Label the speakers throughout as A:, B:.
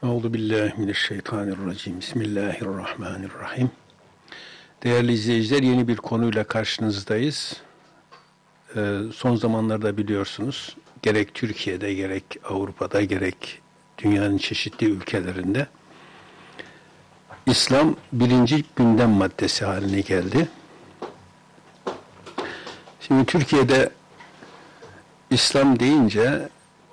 A: Euzubillahimineşşeytanirracim. Bismillahirrahmanirrahim. Değerli izleyiciler, yeni bir konuyla karşınızdayız. Son zamanlarda biliyorsunuz, gerek Türkiye'de, gerek Avrupa'da, gerek dünyanın çeşitli ülkelerinde İslam birinci gündem maddesi haline geldi. Şimdi Türkiye'de İslam deyince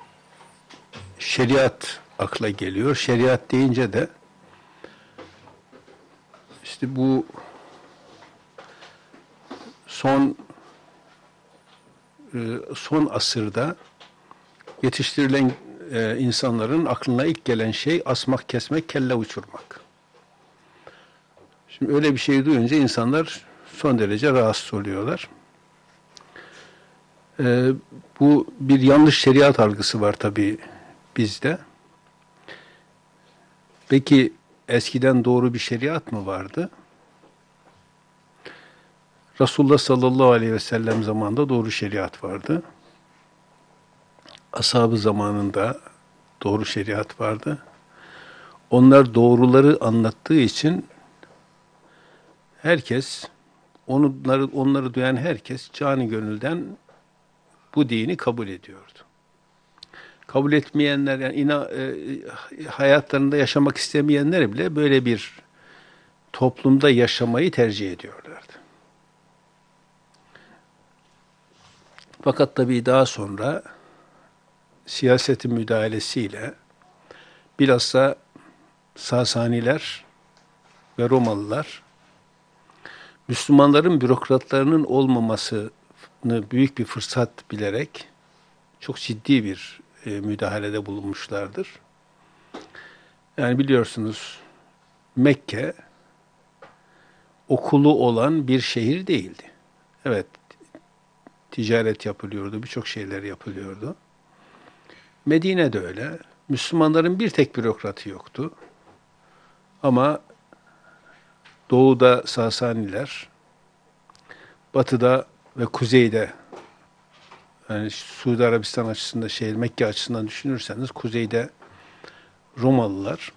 A: şeriat akla geliyor. Şeriat deyince de işte bu son asırda yetiştirilen insanların aklına ilk gelen şey asmak, kesmek, kelle uçurmak. Şimdi öyle bir şey duyunca insanlar son derece rahatsız oluyorlar. Bu bir yanlış şeriat algısı var tabii bizde. Peki eskiden doğru bir şeriat mı vardı? Resulullah sallallahu aleyhi ve sellem zamanında doğru şeriat vardı. Ashab-ı zamanında doğru şeriat vardı. Onlar doğruları anlattığı için herkes, onları duyan herkes canı gönülden bu dini kabul ediyordu. Kabul etmeyenler, yani hayatlarında yaşamak istemeyenler bile böyle bir toplumda yaşamayı tercih ediyorlardı. Fakat tabii daha sonra siyasetin müdahalesiyle bilhassa Sasaniler ve Romalılar Müslümanların bürokratlarının olmamasını büyük bir fırsat bilerek çok ciddi bir müdahalede bulunmuşlardır. Yani biliyorsunuz Mekke okulu olan bir şehir değildi. Evet, ticaret yapılıyordu, birçok şeyler yapılıyordu. Medine de öyle. Müslümanların bir tek bürokratı yoktu. Ama doğuda Sasaniler, batıda ve kuzeyde, yani Suudi Arabistan açısından, Mekke açısından düşünürseniz, kuzeyde Romalılar,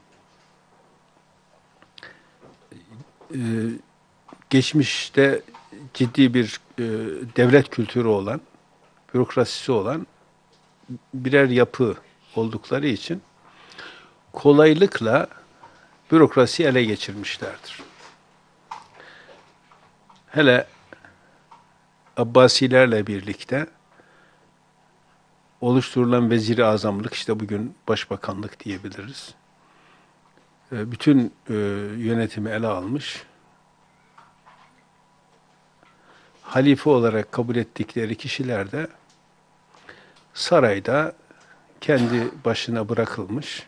A: geçmişte ciddi bir devlet kültürü olan, bürokrasisi olan birer yapı oldukları için kolaylıkla bürokrasiyi ele geçirmişlerdir. Hele Abbasilerle birlikte oluşturulan vezir-i azamlık, işte bugün başbakanlık diyebiliriz, bütün yönetimi ele almış, halife olarak kabul ettikleri kişiler de sarayda kendi başına bırakılmış.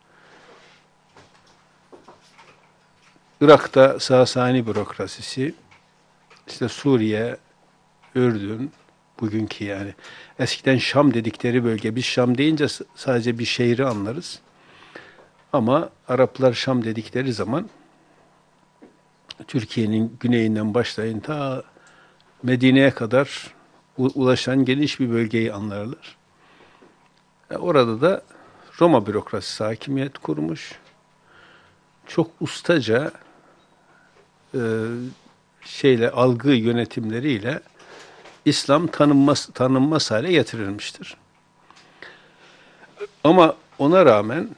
A: Irak'ta Sasani bürokrasisi, işte Suriye, Ürdün, bugünkü yani eskiden Şam dedikleri bölge, biz Şam deyince sadece bir şehri anlarız. Ama Araplar Şam dedikleri zaman Türkiye'nin güneyinden başlayın ta Medine'ye kadar ulaşan geniş bir bölgeyi anlarlar. Orada da Roma bürokrasisi hakimiyet kurmuş. Çok ustaca algı yönetimleriyle İslam tanınmaz hale getirilmiştir. Ama ona rağmen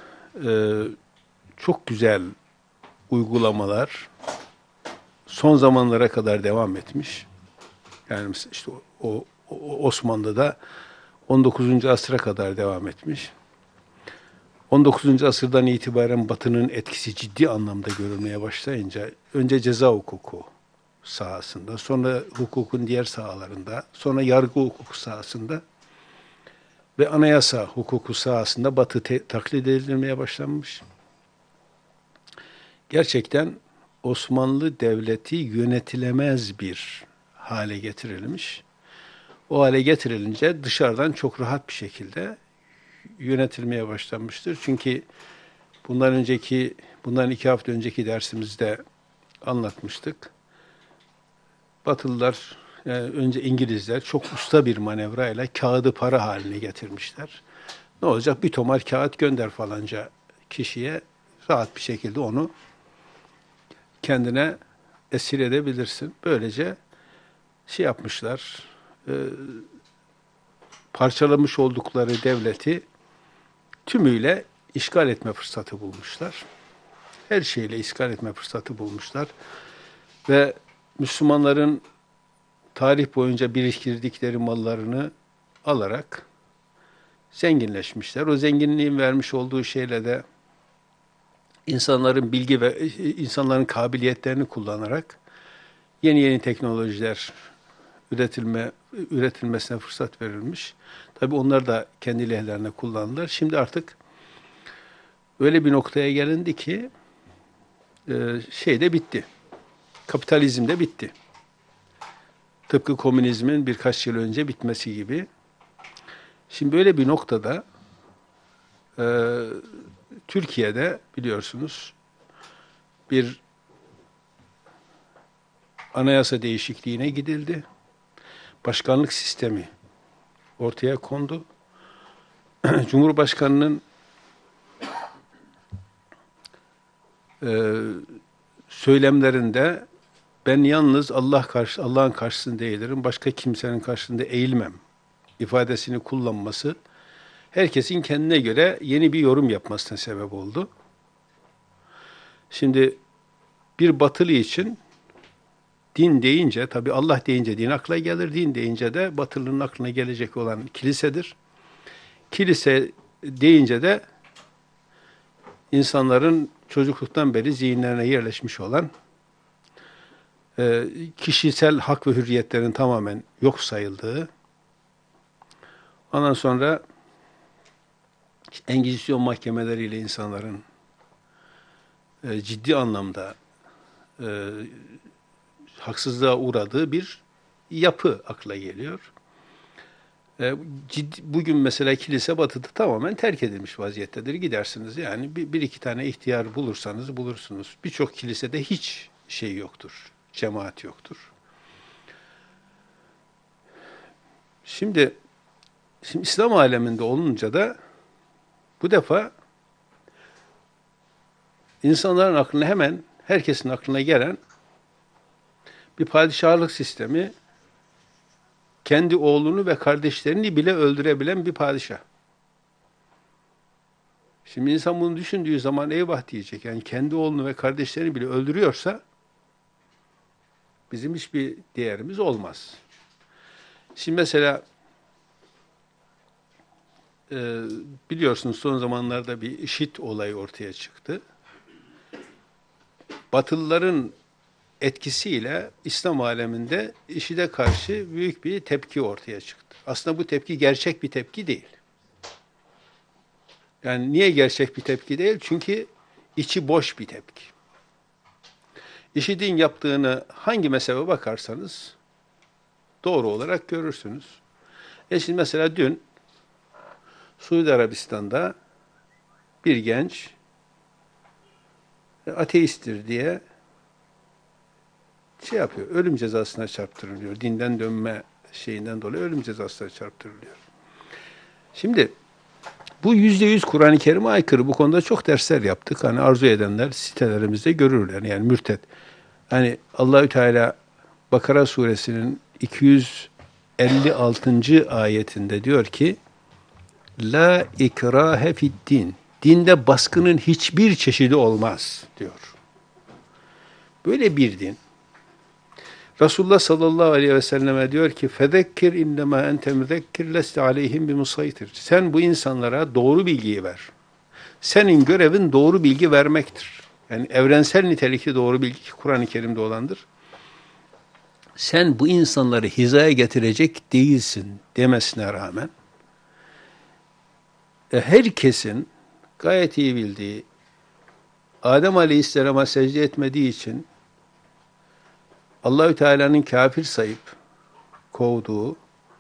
A: çok güzel uygulamalar son zamanlara kadar devam etmiş. Yani işte o Osmanlı'da 19. asıra kadar devam etmiş. 19. asırdan itibaren Batı'nın etkisi ciddi anlamda görülmeye başlayınca önce ceza hukuku sahasında, sonra hukukun diğer sahalarında, sonra yargı hukuku sahasında ve anayasa hukuku sahasında Batı taklit edilmeye başlanmış. Gerçekten Osmanlı Devleti yönetilemez bir hale getirilmiş. O hale getirilince dışarıdan çok rahat bir şekilde yönetilmeye başlanmıştır. Çünkü bundan 2 hafta önceki dersimizde anlatmıştık. Batılılar, yani önce İngilizler çok usta bir manevrayla kağıdı para haline getirmişler. Ne olacak? Bir tomar kağıt gönder falanca kişiye rahat bir şekilde onu kendine esir edebilirsin. Böylece şey yapmışlar, parçalamış oldukları devleti tümüyle işgal etme fırsatı bulmuşlar. Her şeyle işgal etme fırsatı bulmuşlar. Ve Müslümanların tarih boyunca biriktirdikleri mallarını alarak zenginleşmişler. O zenginliğin vermiş olduğu şeyle de insanların bilgi ve insanların kabiliyetlerini kullanarak yeni teknolojiler üretilmesine fırsat verilmiş. Tabii onlar da kendi lehlerine kullandılar. Şimdi artık öyle bir noktaya gelindi ki şey de bitti. Kapitalizm de bitti. Tıpkı komünizmin birkaç yıl önce bitmesi gibi. Şimdi böyle bir noktada Türkiye'de biliyorsunuz bir anayasa değişikliğine gidildi. Başkanlık sistemi ortaya kondu. Cumhurbaşkanının söylemlerinde ben yalnız Allah'ın karşısında eğilirim, başka kimsenin karşısında eğilmem ifadesini kullanması herkesin kendine göre yeni bir yorum yapmasına sebep oldu. Şimdi bir batılı için din deyince, tabi Allah deyince din akla gelir, din deyince de batılının aklına gelecek olan kilisedir. Kilise deyince de insanların çocukluktan beri zihinlerine yerleşmiş olan kişisel hak ve hürriyetlerin tamamen yok sayıldığı, ondan sonra Engizisyon mahkemeleriyle insanların ciddi anlamda haksızlığa uğradığı bir yapı akla geliyor. Bugün mesela kilise batıda tamamen terk edilmiş vaziyettedir. Gidersiniz yani bir iki tane ihtiyar bulursanız bulursunuz. Birçok kilisede hiç şey yoktur, cemaat yoktur. Şimdi İslam aleminde olunca da bu defa insanların aklına hemen, herkesin aklına gelen bir padişahlık sistemi, kendi oğlunu ve kardeşlerini bile öldürebilen bir padişah. Şimdi insan bunu düşündüğü zaman eyvah diyecek. Yani kendi oğlunu ve kardeşlerini bile öldürüyorsa bizim hiçbir değerimiz olmaz. Şimdi mesela biliyorsunuz son zamanlarda bir IŞİD olayı ortaya çıktı. Batılıların etkisiyle İslam aleminde IŞİD'e karşı büyük bir tepki ortaya çıktı. Aslında bu tepki gerçek bir tepki değil. Yani niye gerçek bir tepki değil? Çünkü içi boş bir tepki. IŞİD'in yaptığını hangi mezhebe bakarsanız doğru olarak görürsünüz. Şimdi mesela dün Suudi Arabistan'da bir genç ateisttir diye şey yapıyor, ölüm cezasına çarptırılıyor. Dinden dönme şeyinden dolayı ölüm cezasına çarptırılıyor. Şimdi bu %100 Kur'an-ı Kerim'e aykırı. Bu konuda çok dersler yaptık. Hani arzu edenler sitelerimizde görürler. Yani mürted. Hani Allahü Teala Bakara suresinin 256. ayetinde diyor ki La ikrahe fid din. Dinde baskının hiçbir çeşidi olmaz diyor. Böyle bir din. Resulullah sallallahu aleyhi ve selleme diyor ki fezekkir innema ente müzekkir leste aleyhim bimusaytir. Sen bu insanlara doğru bilgiyi ver. Senin görevin doğru bilgi vermektir. Yani evrensel nitelikli doğru bilgi Kur'an-ı Kerim'de olandır. Sen bu insanları hizaya getirecek değilsin demesine rağmen herkesin gayet iyi bildiği Adem Aleyhisselam'a secde etmediği için Allahü Teala'nın kafir sayıp kovduğu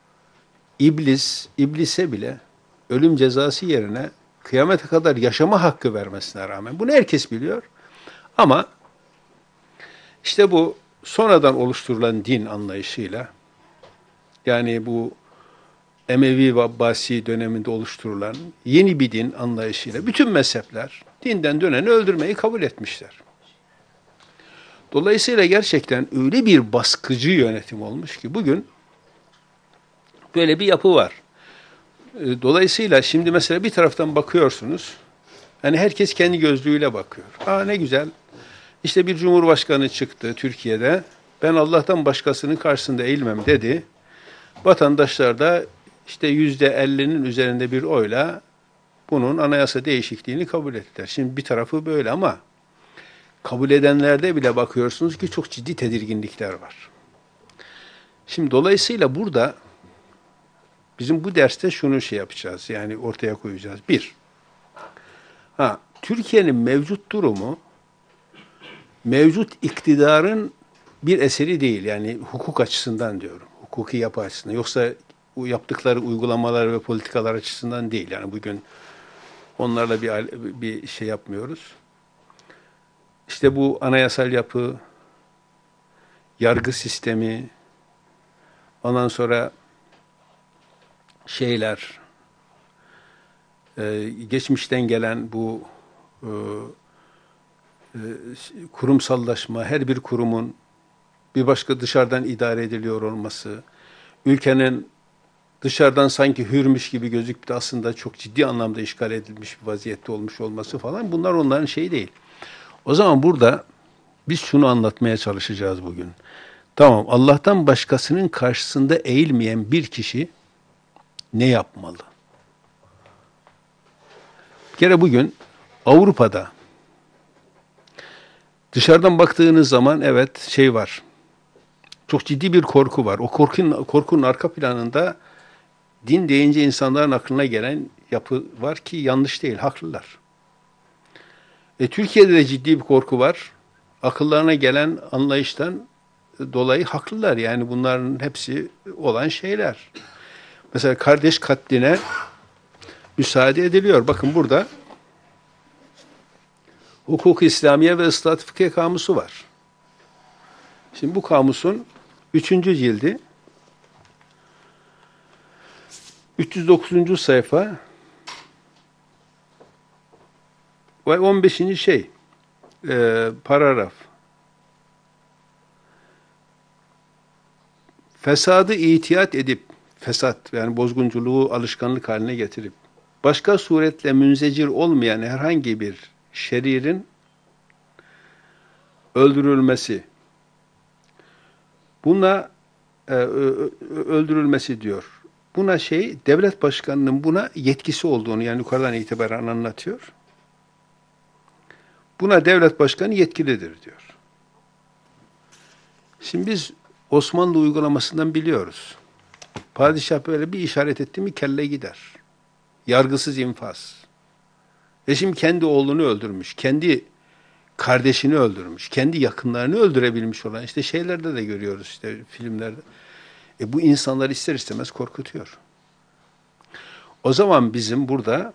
A: iblise bile ölüm cezası yerine kıyamete kadar yaşama hakkı vermesine rağmen bunu herkes biliyor. Ama işte bu sonradan oluşturulan din anlayışıyla yani bu Emevi ve Abbasi döneminde oluşturulan yeni bir din anlayışıyla bütün mezhepler Dinden döneni öldürmeyi kabul etmişler. Dolayısıyla gerçekten öyle bir baskıcı yönetim olmuş ki bugün böyle bir yapı var. Dolayısıyla şimdi mesela bir taraftan bakıyorsunuz, hani herkes kendi gözlüğüyle bakıyor. Aa ne güzel, işte bir cumhurbaşkanı çıktı Türkiye'de, ben Allah'tan başkasının karşısında eğilmem dedi. Vatandaşlar da işte %50'nin üzerinde bir oyla bunun anayasa değişikliğini kabul ettiler. Şimdi bir tarafı böyle ama kabul edenlerde bile bakıyorsunuz ki çok ciddi tedirginlikler var. Şimdi dolayısıyla burada bizim bu derste şunu şey yapacağız, yani ortaya koyacağız. Bir, Türkiye'nin mevcut durumu, mevcut iktidarın bir eseri değil. Yani hukuk açısından diyorum, hukuki yapı açısından. Yoksa bu yaptıkları uygulamalar ve politikalar açısından değil. Yani bugün onlarla bir şey yapmıyoruz. İşte bu anayasal yapı, yargı sistemi, ondan sonra şeyler, geçmişten gelen bu kurumsallaşma, her bir kurumun bir başka dışarıdan idare ediliyor olması, ülkenin dışarıdan sanki hürmüş gibi gözüküp de aslında çok ciddi anlamda işgal edilmiş bir vaziyette olmuş olması falan, bunlar onların şeyi değil. O zaman burada biz şunu anlatmaya çalışacağız bugün. Tamam, Allah'tan başkasının karşısında eğilmeyen bir kişi ne yapmalı? Bir kere bugün Avrupa'da dışarıdan baktığınız zaman evet şey var. Çok ciddi bir korku var. O korkunun arka planında din deyince insanların aklına gelen yapı var ki yanlış değil, haklılar. Türkiye'de de ciddi bir korku var. Akıllarına gelen anlayıştan dolayı haklılar. Yani bunların hepsi olan şeyler. Mesela kardeş katline müsaade ediliyor. Bakın burada Hukuk-u İslamiye ve Islah-ı Fıkhiye kamusu var. Şimdi bu kamusun 3. cildi 309. sayfa ve 15. Paragraf. Fesadı itiyat edip, fesat yani bozgunculuğu alışkanlık haline getirip, başka suretle münzecir olmayan herhangi bir şeririn öldürülmesi, buna öldürülmesi diyor. Buna devlet başkanının buna yetkisi olduğunu yani yukarıdan itibaren anlatıyor. Buna devlet başkanı yetkilidir diyor. Şimdi biz Osmanlı uygulamasından biliyoruz. Padişah böyle bir işaret etti mi kelle gider. Yargısız infaz. Şimdi kendi oğlunu öldürmüş, kendi kardeşini öldürmüş, kendi yakınlarını öldürebilmiş olan işte şeylerde de görüyoruz işte filmlerde. Bu insanları ister istemez korkutuyor. O zaman bizim burada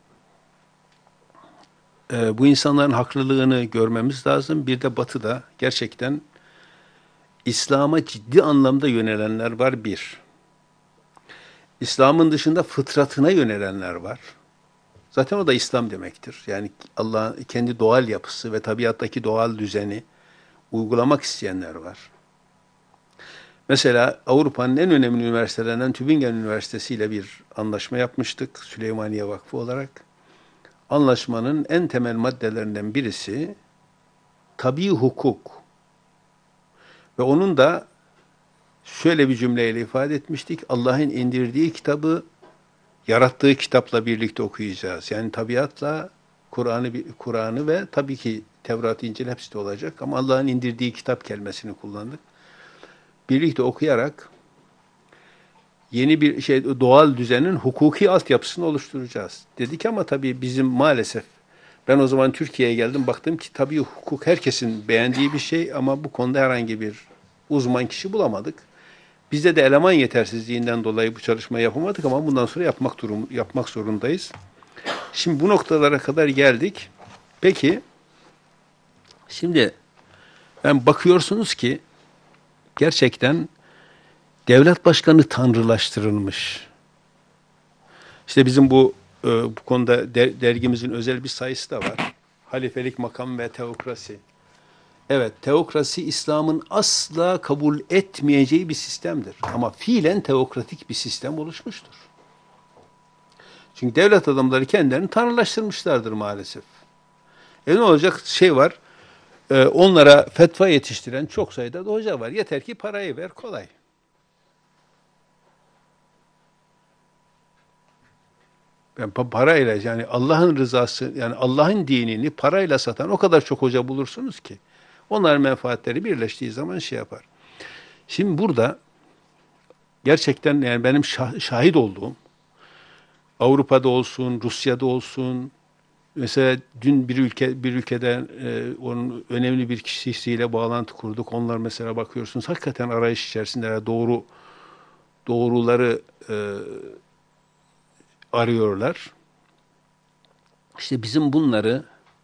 A: bu insanların haklılığını görmemiz lazım. Bir de Batı'da gerçekten İslam'a ciddi anlamda yönelenler var bir. İslam'ın dışında fıtratına yönelenler var. Zaten o da İslam demektir. Yani Allah'ın kendi doğal yapısı ve tabiattaki doğal düzeni uygulamak isteyenler var. Mesela Avrupa'nın en önemli üniversitelerinden Tübingen Üniversitesi ile bir anlaşma yapmıştık Süleymaniye Vakfı olarak. Anlaşmanın en temel maddelerinden birisi tabii hukuk. Ve onun da şöyle bir cümleyle ifade etmiştik. Allah'ın indirdiği kitabı yarattığı kitapla birlikte okuyacağız. Yani tabiatla Kur'an'ı ve tabii ki Tevrat, İncil hepsi de olacak ama Allah'ın indirdiği kitap kelimesini kullandık. Birlikte okuyarak yeni bir doğal düzenin hukuki altyapısını oluşturacağız dedik ama tabii bizim maalesef ben o zaman Türkiye'ye geldim baktım ki tabii hukuk herkesin beğendiği bir şey ama bu konuda herhangi bir uzman kişi bulamadık. Bizde de eleman yetersizliğinden dolayı bu çalışmayı yapamadık ama bundan sonra yapmak zorundayız. Şimdi bu noktalara kadar geldik. Peki şimdi bakıyorsunuz ki gerçekten devlet başkanı tanrılaştırılmış. İşte bizim bu konuda dergimizin özel bir sayısı da var. Halifelik makamı ve teokrasi. Evet, teokrasi İslam'ın asla kabul etmeyeceği bir sistemdir. Ama fiilen teokratik bir sistem oluşmuştur. Çünkü devlet adamları kendilerini tanrılaştırmışlardır maalesef. Ne olacak şey var, onlara fetva yetiştiren çok sayıda da hoca var. Yeter ki parayı ver, kolay. Yani parayla, yani Allah'ın rızası, yani Allah'ın dinini parayla satan o kadar çok hoca bulursunuz ki. Onların menfaatleri birleştiği zaman şey yapar. Şimdi burada gerçekten yani benim şahit olduğum, Avrupa'da olsun, Rusya'da olsun, mesela dün bir ülkeden onun önemli bir kişisiyle bağlantı kurduk. Onlar mesela bakıyorsunuz hakikaten arayış içerisinde doğruları arıyorlar. İşte bizim bunları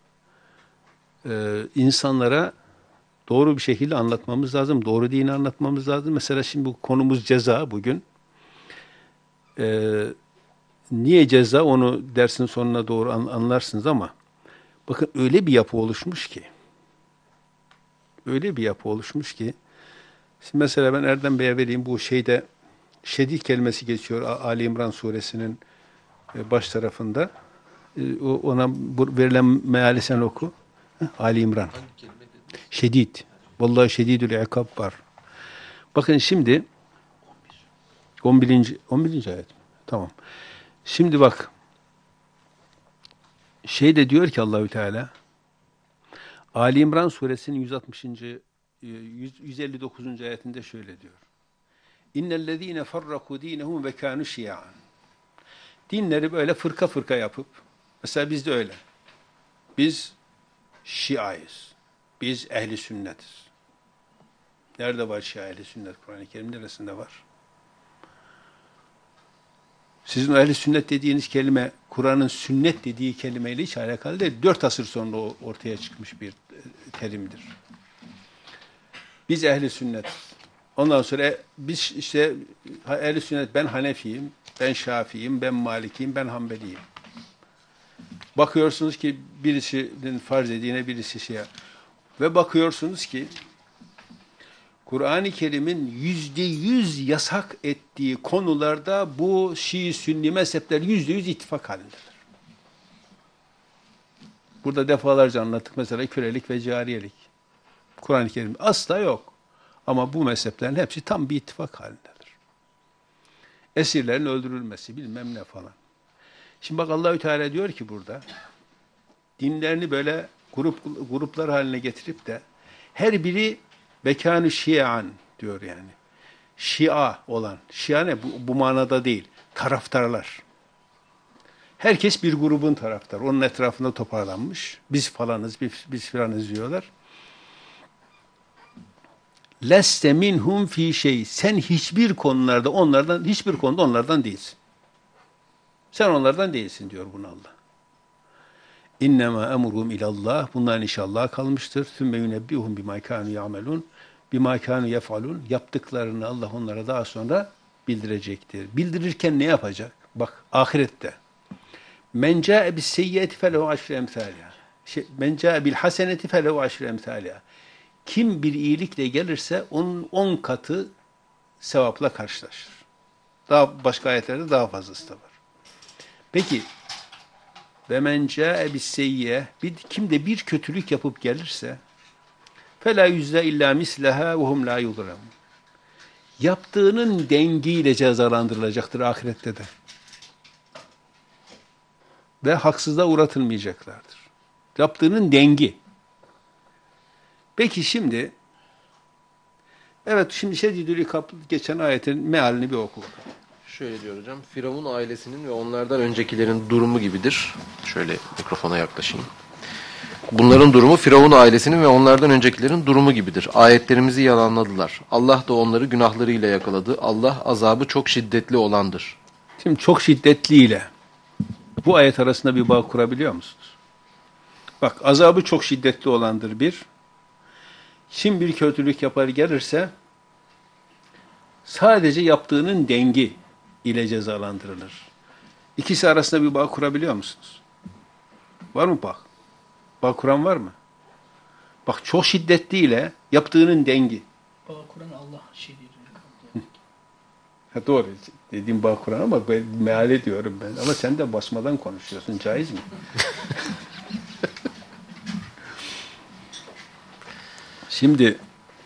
A: insanlara doğru bir şekilde anlatmamız lazım. Doğru dini anlatmamız lazım. Mesela şimdi bu konumuz ceza bugün. Niye ceza onu dersin sonuna doğru anlarsınız ama bakın öyle bir yapı oluşmuş ki şimdi mesela ben Erdem Bey'e vereyim bu şeyde şedid kelimesi geçiyor Ali İmran suresinin baş tarafında. Ona verilen meali sen oku. Ali İmran. Şedid. Vallahi şedidül ikab var. Bakın şimdi 11. ayet. Tamam. Şimdi bak şey de diyor ki Allahü Teala Ali İmran suresinin 159. ayetinde şöyle diyor. İnnellezîne farrakû dînehum ve kânû şia'an. Dinleri böyle fırka fırka yapıp, mesela biz de öyle. Biz Şiayız. Biz ehli sünnetiz. Nerede var Şia ehli sünnet? Kur'an-ı Kerim neresinde var? Sizin o ehli sünnet dediğiniz kelime, Kur'an'ın sünnet dediği kelimeyle hiç alakalı değil. 4 asır sonra ortaya çıkmış bir terimdir. Biz ehli sünnet. Ondan sonra biz işte ehli sünnet, ben Hanefiyim, ben Şafiiyim, ben Malikiyim, ben Hanbeliyim. Bakıyorsunuz ki birisinin farz ediğine birisi şey ve bakıyorsunuz ki Kur'an-ı Kerim'in %100 yasak ettiği konularda bu Şii Sünni mezhepler %100 ittifak halindedir. Burada defalarca anlattık mesela kölelik ve cariyelik. Kur'an-ı Kerim asla yok. Ama bu mezheplerin hepsi tam bir ittifak halindedir. Esirlerin öldürülmesi bilmem ne falan. Şimdi bak Allahü Teala diyor ki burada dinlerini böyle gruplar haline getirip de her biri bekânü şia'an diyor yani. Şia olan. Şia ne? Bu manada değil. Taraftarlar. Herkes bir grubun taraftarı. Onun etrafında toparlanmış. Biz falanız, biz filanız diyorlar. Leste minhum fi şey. Sen hiçbir konuda onlardan değilsin. Sen onlardan değilsin diyor bunu Allah. İnnemâ emruhum ilallah. Bunların inşallah kalmıştır. Sümme yunebbihum bimâ kânû ya'melûn. Bimâ kânû yef'alûn. Yaptıklarını Allah onlara daha sonra bildirecektir. Bildirirken ne yapacak? Bak ahirette. Men câe bis seyyiyeti felehu aşre emsâliha. Men câe bil haseneti felehu aşre emsâliha. Kim bir iyilikle gelirse onun 10 katı sevapla karşılaşır. Daha başka ayetlerde daha fazlası da var. Peki ve men câe bis seyyiye, kim de bir kötülük yapıp gelirse felâ yüzde illâ misleha ve hum lâ yudrem. Yaptığının dengiyle cezalandırılacaktır ahirette de. Ve haksızlığa uğratılmayacaklardır. Yaptığının dengi. Peki şimdi şimdi şedidül ikab geçen ayetin mealini bir oku bakalım.
B: Şöyle diyor hocam. Firavun ailesinin ve onlardan öncekilerin durumu gibidir. Şöyle mikrofona yaklaşayım. Bunların durumu Firavun ailesinin ve onlardan öncekilerin durumu gibidir. Ayetlerimizi yalanladılar. Allah da onları günahlarıyla yakaladı. Allah azabı çok şiddetli olandır.
A: Şimdi çok şiddetliyle bu ayet arasında bir bağ kurabiliyor musunuz? Bak azabı çok şiddetli olandır bir. Kim bir kötülük yapar gelirse sadece yaptığının dengi ile cezalandırılır. İkisi arasında bir bağ kurabiliyor musunuz? Var mı bağ? Bağ-Kur'an var mı? Bak çok şiddetliyle yaptığının dengi.
C: Bağ-Kur'an Allah şedidül
A: Ha, doğru dediğim Bağ-Kur'an ama ben meal ediyorum ben. Ama sen de basmadan konuşuyorsun. Caiz mi? Şimdi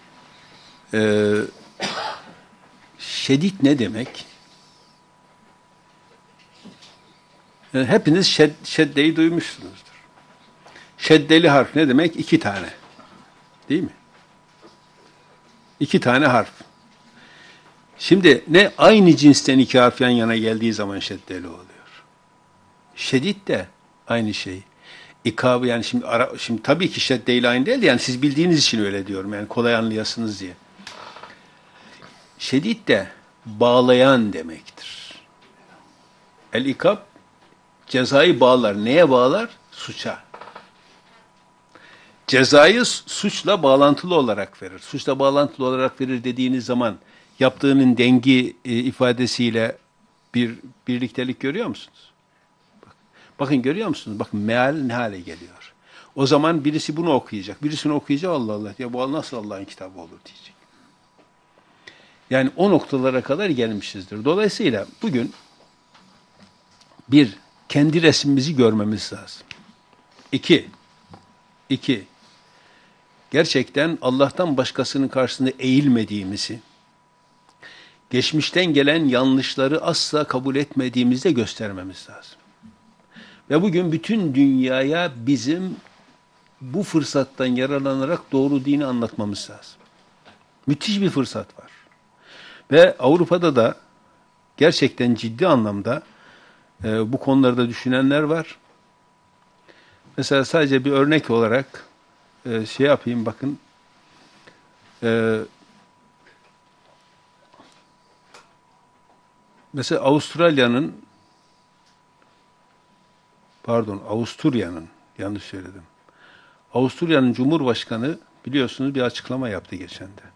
A: şedid ne demek? Yani hepiniz şeddeyi duymuşsunuzdur. Şeddeli harf ne demek? 2 tane. Değil mi? 2 tane harf. Şimdi ne aynı cinsten 2 harf yan yana geldiği zaman şeddeli oluyor. Şedid de aynı şey. İkabı yani şimdi tabii ki şeddeyle aynı değil, yani siz bildiğiniz için öyle diyorum, yani kolay anlayasınız diye. Şedid de bağlayan demektir. El-ikab cezayı bağlar. Neye bağlar? Suça. Cezayı suçla bağlantılı olarak verir. Suçla bağlantılı olarak verir dediğiniz zaman yaptığının dengi ifadesiyle bir birliktelik görüyor musunuz? Bakın görüyor musunuz? Bakın meal ne hale geliyor. O zaman birisi bunu okuyacak. Birisini okuyacak, Allah Allah ya bu nasıl Allah'ın kitabı olur diyecek. Yani o noktalara kadar gelmişizdir. Dolayısıyla bugün bir, kendi resmimizi görmemiz lazım. İki, gerçekten Allah'tan başkasının karşısında eğilmediğimizi, geçmişten gelen yanlışları asla kabul etmediğimizi de göstermemiz lazım. Ve bugün bütün dünyaya bizim bu fırsattan yararlanarak doğru dini anlatmamız lazım. Müthiş bir fırsat var. Ve Avrupa'da da gerçekten ciddi anlamda bu konularda düşünenler var. Mesela sadece bir örnek olarak şey yapayım, bakın. Mesela Avusturya'nın, yanlış söyledim. Avusturya'nın Cumhurbaşkanı biliyorsunuz bir açıklama yaptı geçen de.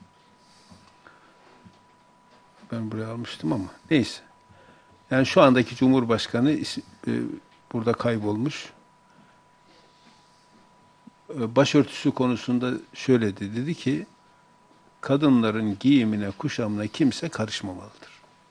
A: Ben buraya almıştım ama neyse. Yani şu andaki Cumhurbaşkanı burada kaybolmuş. Başörtüsü konusunda şöyle dedi ki, kadınların giyimine, kuşamına kimse karışmamalıdır.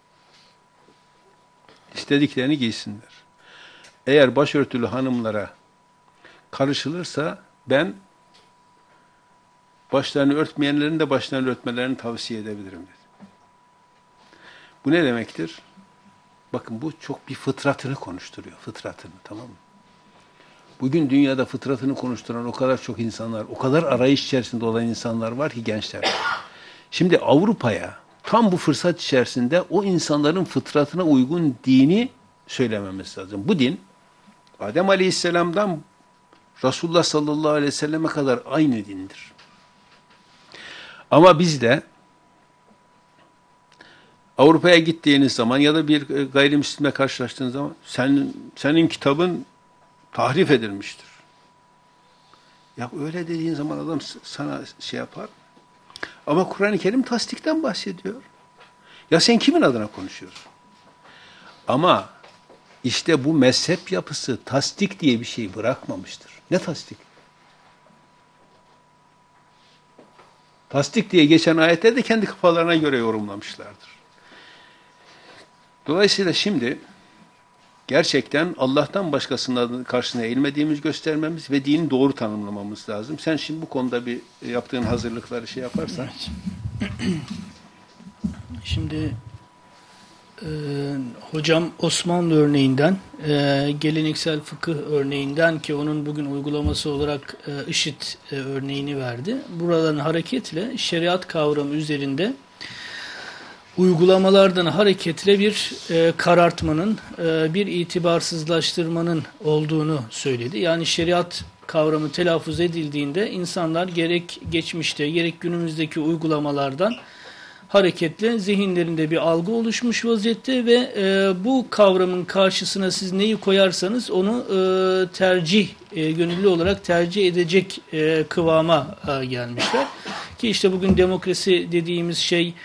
A: İstediklerini giysinler. Eğer başörtülü hanımlara karışılırsa ben başlarını örtmeyenlerin de başlarını örtmelerini tavsiye edebilirim dedi. Bu ne demektir? Bakın bu çok bir fıtratını konuşturuyor. Fıtratını, tamam mı? Bugün dünyada fıtratını konuşturan o kadar çok insanlar, o kadar arayış içerisinde olan insanlar var ki, gençler. Şimdi Avrupa'ya tam bu fırsat içerisinde o insanların fıtratına uygun dini söylememiz lazım. Bu din Adem Aleyhisselam'dan Resulullah sallallahu aleyhi ve selleme kadar aynı dindir. Ama bizde Avrupa'ya gittiğiniz zaman ya da bir gayrimüslimle karşılaştığınız zaman senin kitabın tahrif edilmiştir. Ya öyle dediğin zaman adam sana şey yapar. Ama Kur'an-ı Kerim tasdikten bahsediyor. Ya sen kimin adına konuşuyorsun? Ama işte bu mezhep yapısı tasdik diye bir şey bırakmamıştır. Ne tasdik? Tasdik diye geçen ayetleri de kendi kafalarına göre yorumlamışlardır. Dolayısıyla şimdi gerçekten Allah'tan başkasının karşısına eğilmediğimizi göstermemiz ve dini doğru tanımlamamız lazım. Sen şimdi bu konuda bir yaptığın hazırlıkları şey yaparsan.
C: Şimdi hocam Osmanlı örneğinden, geleneksel fıkıh örneğinden ki onun bugün uygulaması olarak IŞİD örneğini verdi. Buradan hareketle şeriat kavramı üzerinde uygulamalardan hareketle bir karartmanın, bir itibarsızlaştırmanın olduğunu söyledi. Yani şeriat kavramı telaffuz edildiğinde insanlar gerek geçmişte gerek günümüzdeki uygulamalardan hareketle zihinlerinde bir algı oluşmuş vaziyette ve bu kavramın karşısına siz neyi koyarsanız onu gönüllü olarak tercih edecek kıvama gelmişler. Ki işte bugün demokrasi dediğimiz şey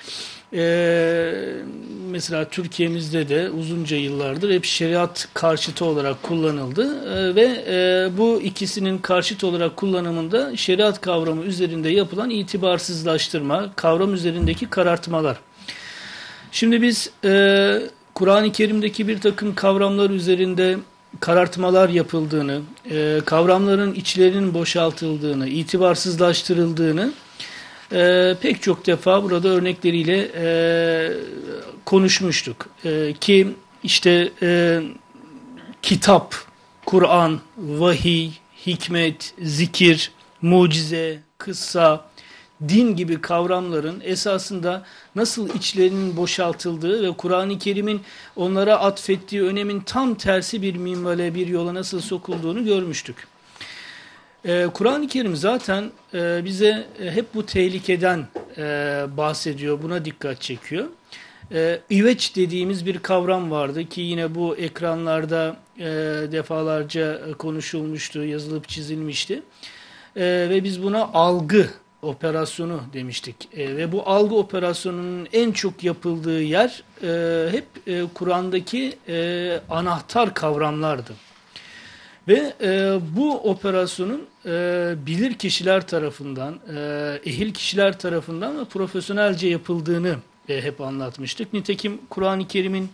C: Mesela Türkiye'mizde de uzunca yıllardır hep şeriat karşıtı olarak kullanıldı. Bu ikisinin karşıt olarak kullanımında şeriat kavramı üzerinde yapılan itibarsızlaştırma, kavram üzerindeki karartmalar. Şimdi biz Kur'an-ı Kerim'deki bir takım kavramlar üzerinde karartmalar yapıldığını, kavramların içlerinin boşaltıldığını, itibarsızlaştırıldığını pek çok defa burada örnekleriyle konuşmuştuk. Ki işte kitap, Kur'an, vahiy, hikmet, zikir, mucize, kıssa, din gibi kavramların esasında nasıl içlerinin boşaltıldığı ve Kur'an-ı Kerim'in onlara atfettiği önemin tam tersi bir minvale, bir yola nasıl sokulduğunu görmüştük. Kur'an-ı Kerim zaten bize hep bu tehlikeden bahsediyor, buna dikkat çekiyor. İveç dediğimiz bir kavram vardı ki yine bu ekranlarda defalarca konuşulmuştu, yazılıp çizilmişti. Ve biz buna algı operasyonu demiştik. Ve bu algı operasyonunun en çok yapıldığı yer hep Kur'an'daki anahtar kavramlardı. Ve bu operasyonun bilir kişiler tarafından, ehil kişiler tarafından ve profesyonelce yapıldığını hep anlatmıştık. Nitekim Kur'an-ı Kerim'in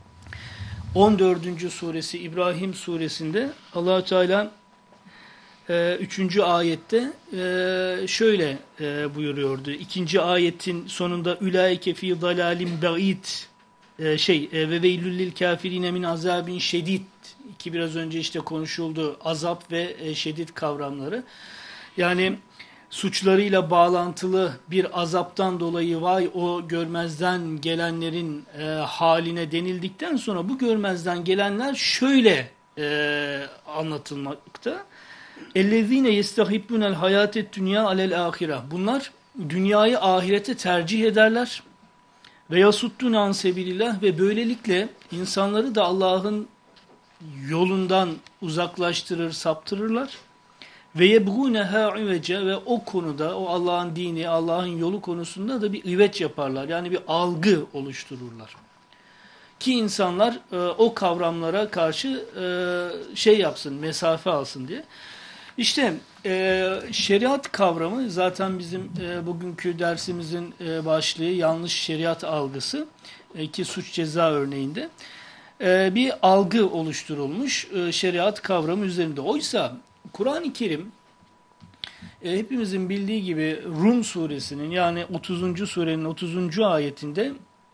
C: 14. suresi İbrahim suresinde Allah-u Teala 3. ayette şöyle buyuruyordu. 2. ayetin sonunda ulaike fi dalalim ba'id ve veylül lil kafirine min azabin şedid ki biraz önce işte konuşuldu azap ve şedid kavramları. Yani suçlarıyla bağlantılı bir azaptan dolayı vay o görmezden gelenlerin haline denildikten sonra bu görmezden gelenler şöyle anlatılmakta. اَلَّذ۪ينَ يَسْتَحِبُّنَ الْحَيَاتِ الدُّنْيَا عَلَى الْآخِرَةِ Bunlar dünyayı ahirete tercih ederler. Ve yasuddun an sebilillah ve böylelikle insanları da Allah'ın yolundan uzaklaştırır, saptırırlar. Ve yebğûneha ivece ve o konuda, o Allah'ın dini, Allah'ın yolu konusunda da bir iveç yaparlar. Yani bir algı oluştururlar. Ki insanlar o kavramlara karşı yapsın, mesafe alsın diye. İşte şeriat kavramı zaten bizim bugünkü dersimizin başlığı yanlış şeriat algısı ki suç ceza örneğinde bir algı oluşturulmuş şeriat kavramı üzerinde. Oysa Kur'an-ı Kerim hepimizin bildiği gibi Rum suresinin yani 30. surenin 30. ayetinde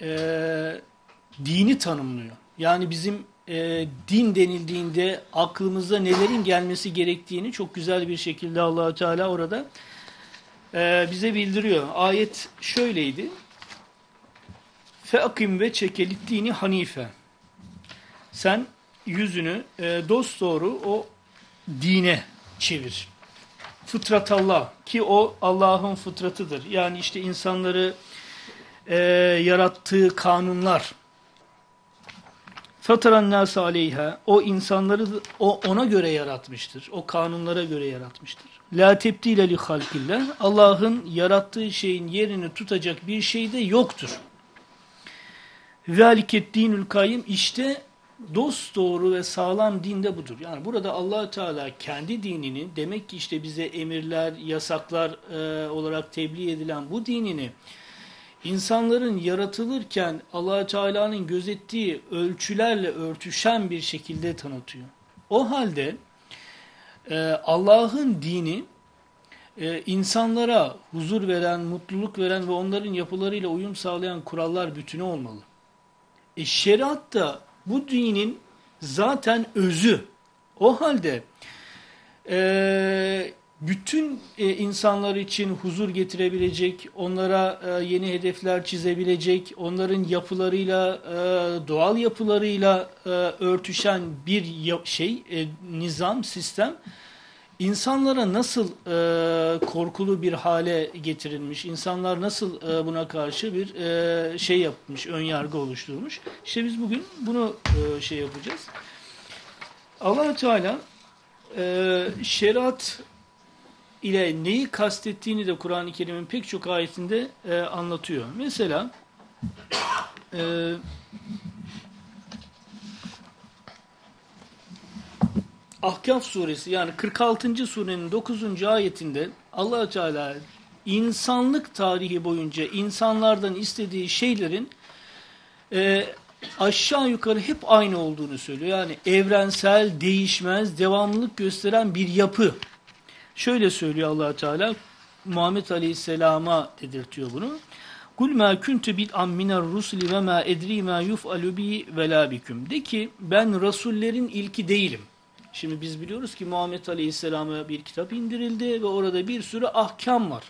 C: dini tanımlıyor. Yani bizim din denildiğinde aklımıza nelerin gelmesi gerektiğini çok güzel bir şekilde Allah-u Teala orada bize bildiriyor. Ayet şöyleydi. Feakim ve çekelittiğini hanife. Sen yüzünü dosdoğru o dine çevir. Fıtratallah ki o Allah'ın fıtratıdır. Yani işte insanları yarattığı kanunlar. Fataran nas aleyha o insanları ona göre yaratmıştır. O kanunlara göre yaratmıştır. La tebdile li halkillah Allah'ın yarattığı şeyin yerini tutacak bir şey de yoktur. Zaliket dinül kayyim işte dosdoğru ve sağlam din de budur. Yani burada Allah Teala kendi dinini demek ki işte bize emirler, yasaklar olarak tebliğ edilen bu dinini İnsanların yaratılırken Allah Teala'nın gözettiği ölçülerle örtüşen bir şekilde tanıtıyor. O halde Allah'ın dini insanlara huzur veren, mutluluk veren ve onların yapılarıyla uyum sağlayan kurallar bütünü olmalı. Şeriat da bu dinin zaten özü. O halde bütün insanlar için huzur getirebilecek, onlara yeni hedefler çizebilecek, onların yapılarıyla, doğal yapılarıyla örtüşen bir nizam, sistem, insanlara nasıl korkulu bir hale getirilmiş, insanlar nasıl buna karşı bir yapmış, önyargı oluşturmuş. İşte biz bugün bunu yapacağız. Allah-u Teala şeriat ile neyi kastettiğini de Kur'an-ı Kerim'in pek çok ayetinde anlatıyor. Mesela Ahkaf suresi yani 46. surenin 9. ayetinde Allah Teala insanlık tarihi boyunca insanlardan istediği şeylerin aşağı yukarı hep aynı olduğunu söylüyor. Yani evrensel, değişmez, devamlılık gösteren bir yapı. Şöyle söylüyor Allah Teala, Muhammed Aleyhisselam'a dedirtiyor bunu. Kul ma kuntu bid'an minar rusuli ve ma edri ma yuf'alu bi ve la bikum. De ki ben rasullerin ilki değilim. Şimdi biz biliyoruz ki Muhammed Aleyhisselam'a bir kitap indirildi ve orada bir sürü ahkam var.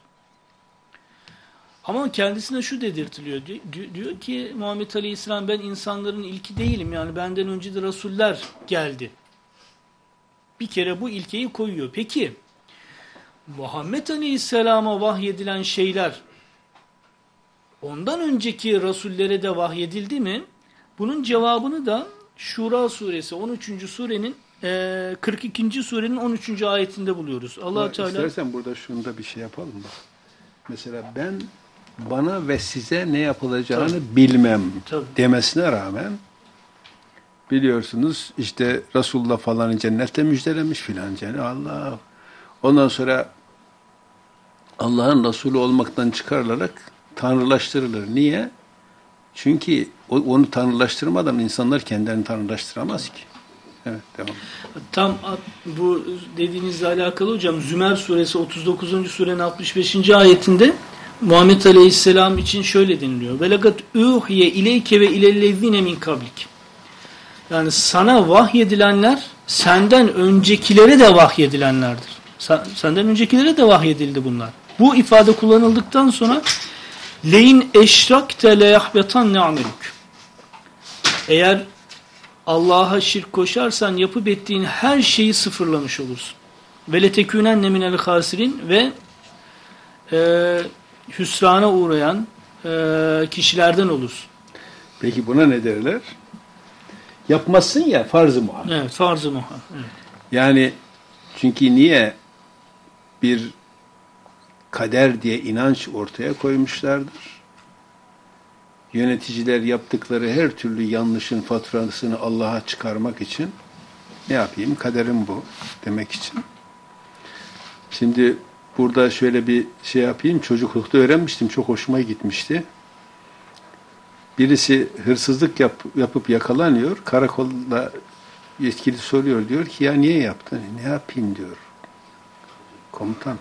C: Ama kendisine şu dedirtiliyor. Diyor ki Muhammed Aleyhisselam ben insanların ilki değilim. Yani benden önce de rasuller geldi. Bir kere bu ilkeyi koyuyor. Peki Muhammed Aleyhisselam'a vahyedilen şeyler ondan önceki rasullere de vahyedildi mi? Bunun cevabını da Şura suresi 13. surenin 42. surenin 13. ayetinde buluyoruz. Allah Teala
A: İstersen burada şunu da bir şey yapalım bak. Mesela ben bana ve size ne yapılacağını bilmem demesine rağmen biliyorsunuz işte Resulullah falan cennette müjdelemiş filan cennet. Allah. Ondan sonra Allah'ın Resulü olmaktan çıkarılarak tanrılaştırılır. Niye? Çünkü onu tanrılaştırmadan insanlar kendilerini tanrılaştıramaz ki. Evet, devam.
C: Tam bu dediğinizle alakalı hocam Zümer suresi 39. surenin 65. ayetinde Muhammed Aleyhisselam için şöyle deniliyor. Velagat uhiye ileyke ve ilellezine min kablik. Yani sana vahyedilenler senden öncekilere de vahyedilenlerdir. Senden öncekilere de vahyedildi bunlar. Bu ifade kullanıldıktan sonra leyin eşrakte le yahbetan ne'amelük. Eğer Allah'a şirk koşarsan yapıp ettiğin her şeyi sıfırlamış olursun. Ve letekûnenne minel hasirin ve hüsrana uğrayan kişilerden olursun.
A: Peki buna ne derler? Yapmazsın ya farz-ı muhal.
C: Evet, farz-ı muhal. Evet.
A: Yani çünkü niye bir kader diye inanç ortaya koymuşlardır? Yöneticiler yaptıkları her türlü yanlışın faturasını Allah'a çıkarmak için ne yapayım? Kaderim bu demek için. Şimdi burada şöyle bir şey yapayım. Çocuklukta öğrenmiştim. Çok hoşuma gitmişti. Birisi hırsızlık yapıp yakalanıyor. Karakolda yetkili soruyor. Diyor ki ya niye yaptın? Ne yapayım diyor. Komutan.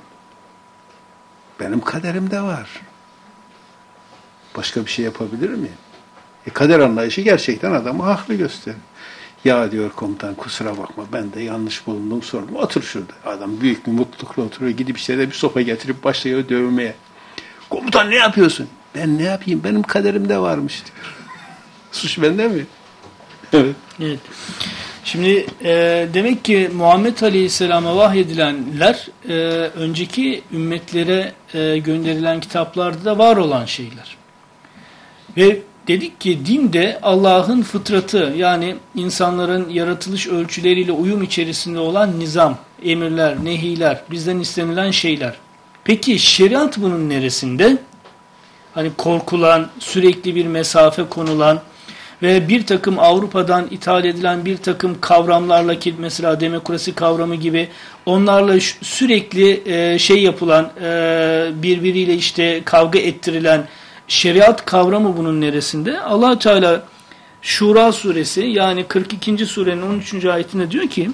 A: Benim kaderimde var. Başka bir şey yapabilir miyim? Kader anlayışı gerçekten adamı haklı gösterir. Ya diyor komutan kusura bakma ben de yanlış bulundum sordum. Otur şurada. Adam büyük bir mutlulukla oturuyor. Gidip işte de bir sopa getirip başlıyor dövmeye. Komutan ne yapıyorsun? Ben ne yapayım? Benim kaderimde varmış diyor. Suç bende mi? Evet.
C: Evet. Şimdi demek ki Muhammed Aleyhisselam'a vahyedilenler önceki ümmetlere gönderilen kitaplarda da var olan şeyler. Ve dedik ki din de Allah'ın fıtratı yani insanların yaratılış ölçüleriyle uyum içerisinde olan nizam, emirler, nehiler, bizden istenilen şeyler. Peki şeriat bunun neresinde? Hani korkulan, sürekli bir mesafe konulan ve bir takım Avrupa'dan ithal edilen bir takım kavramlarla ki mesela demokrasi kavramı gibi onlarla sürekli şey yapılan birbiriyle işte kavga ettirilen şeriat kavramı bunun neresinde? Allah Teala Şura suresi yani 42. surenin 13. ayetinde diyor ki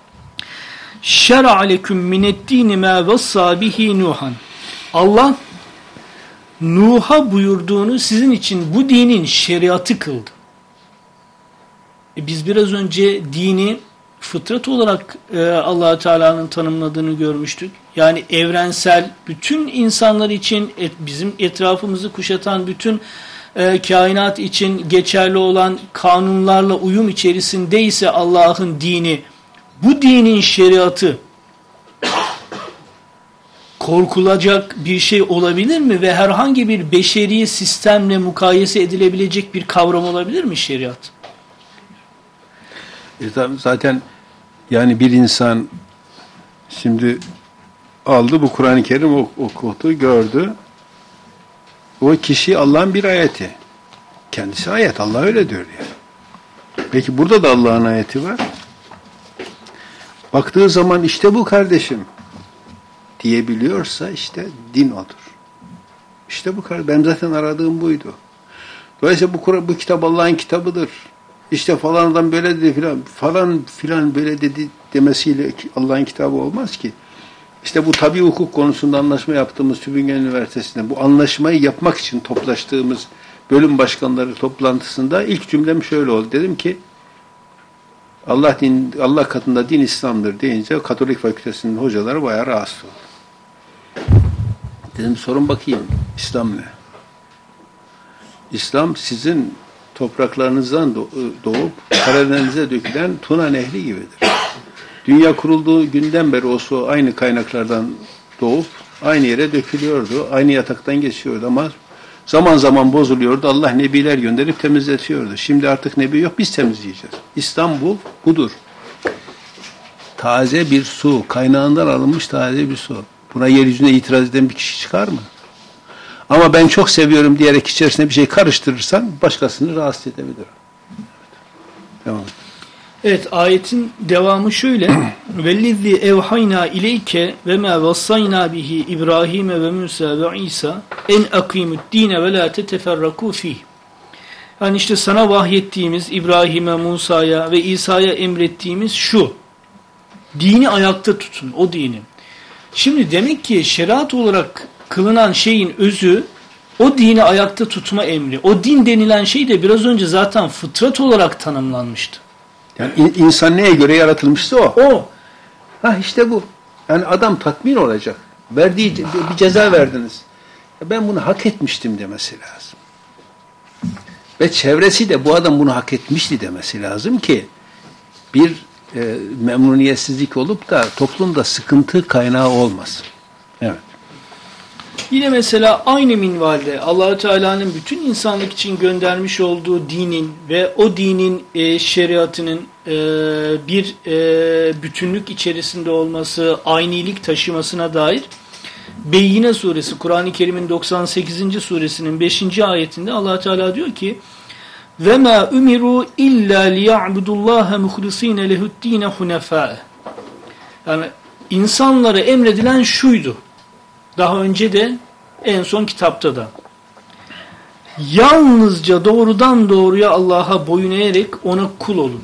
C: Şer'a aleküm mineddini ma vassa bihi Nuhan. Allah Nuh'a buyurduğunu sizin için bu dinin şeriatı kıldı. Biz biraz önce dini fıtrat olarak Allah Teala'nın tanımladığını görmüştük. Yani evrensel, bütün insanlar için, bizim etrafımızı kuşatan bütün kainat için geçerli olan kanunlarla uyum içerisindeyse Allah'ın dini, bu dinin şeriatı korkulacak bir şey olabilir mi? Ve herhangi bir beşeri sistemle mukayese edilebilecek bir kavram olabilir mi şeriat?
A: Zaten yani bir insan şimdi aldı bu Kur'an-ı Kerim okudu, gördü. O kişi Allah'ın bir ayeti. Kendisi ayet. Allah öyle diyor yani. Peki burada da Allah'ın ayeti var. Baktığı zaman işte bu kardeşim diyebiliyorsa işte din odur. İşte bu kardeşim. Benim zaten aradığım buydu. Dolayısıyla bu kitap Allah'ın kitabıdır. İşte falan adam böyle dedi falan filan böyle dedi demesiyle Allah'ın kitabı olmaz ki. İşte bu tabii hukuk konusunda anlaşma yaptığımız Tübingen Üniversitesi'nde bu anlaşmayı yapmak için toplaştığımız bölüm başkanları toplantısında ilk cümlem şöyle oldu. Dedim ki Allah katında din İslam'dır deyince Katolik Fakültesi'nin hocaları bayağı rahatsız oldu. Dedim sorun bakayım İslam ne? İslam sizin topraklarınızdan doğup Karadeniz'e dökülen Tuna Nehri gibidir. Dünya kurulduğu günden beri o su aynı kaynaklardan doğup aynı yere dökülüyordu. Aynı yataktan geçiyordu ama zaman zaman bozuluyordu. Allah nebiler gönderip temizletiyordu. Şimdi artık nebi yok, biz temizleyeceğiz. İstanbul budur. Taze bir su, kaynağından alınmış taze bir su. Buna yeryüzüne itiraz eden bir kişi çıkar mı? Ama ben çok seviyorum diyerek içerisine bir şey karıştırırsan başkasını rahatsız edebilir. Tamam.
C: Evet, ayetin devamı şöyle. وَالَّذِّي اَوْحَيْنَا اِلَيْكَ وَمَا وَصَّيْنَا بِهِ İbrahim ve Musa ve İsa en اَقِيمُ الدِّينَ وَلَا تَتَفَرَّقُوا فِيهِ. Yani işte sana vahyettiğimiz İbrahim'e, Musa'ya ve İsa'ya emrettiğimiz şu. Dini ayakta tutun, o dini. Şimdi demek ki şeriat olarak kılınan şeyin özü o dini ayakta tutma emri. O din denilen şey de biraz önce zaten fıtrat olarak tanımlanmıştı.
A: Yani insan neye göre yaratılmışsa o. O. Ha işte bu. Yani adam tatmin olacak. Verdiği bir ceza verdiniz. Ben bunu hak etmiştim demesi lazım. Ve çevresi de bu adam bunu hak etmişti demesi lazım ki bir memnuniyetsizlik olup da toplumda sıkıntı kaynağı olmasın. Evet.
C: Yine mesela aynı minvalde Allah-u Teala'nın bütün insanlık için göndermiş olduğu dinin ve o dinin şeriatının bir bütünlük içerisinde olması, aynilik taşımasına dair Beyyine suresi, Kur'an-ı Kerim'in 98. suresinin 5. ayetinde Allah Teala diyor ki: "Ve ma umiru illa liya'budullaha muhlisina lehu'd-din hunafa." Yani insanlara emredilen şuydu. Daha önce de en son kitapta da. Yalnızca doğrudan doğruya Allah'a boyun eğerek ona kul olun.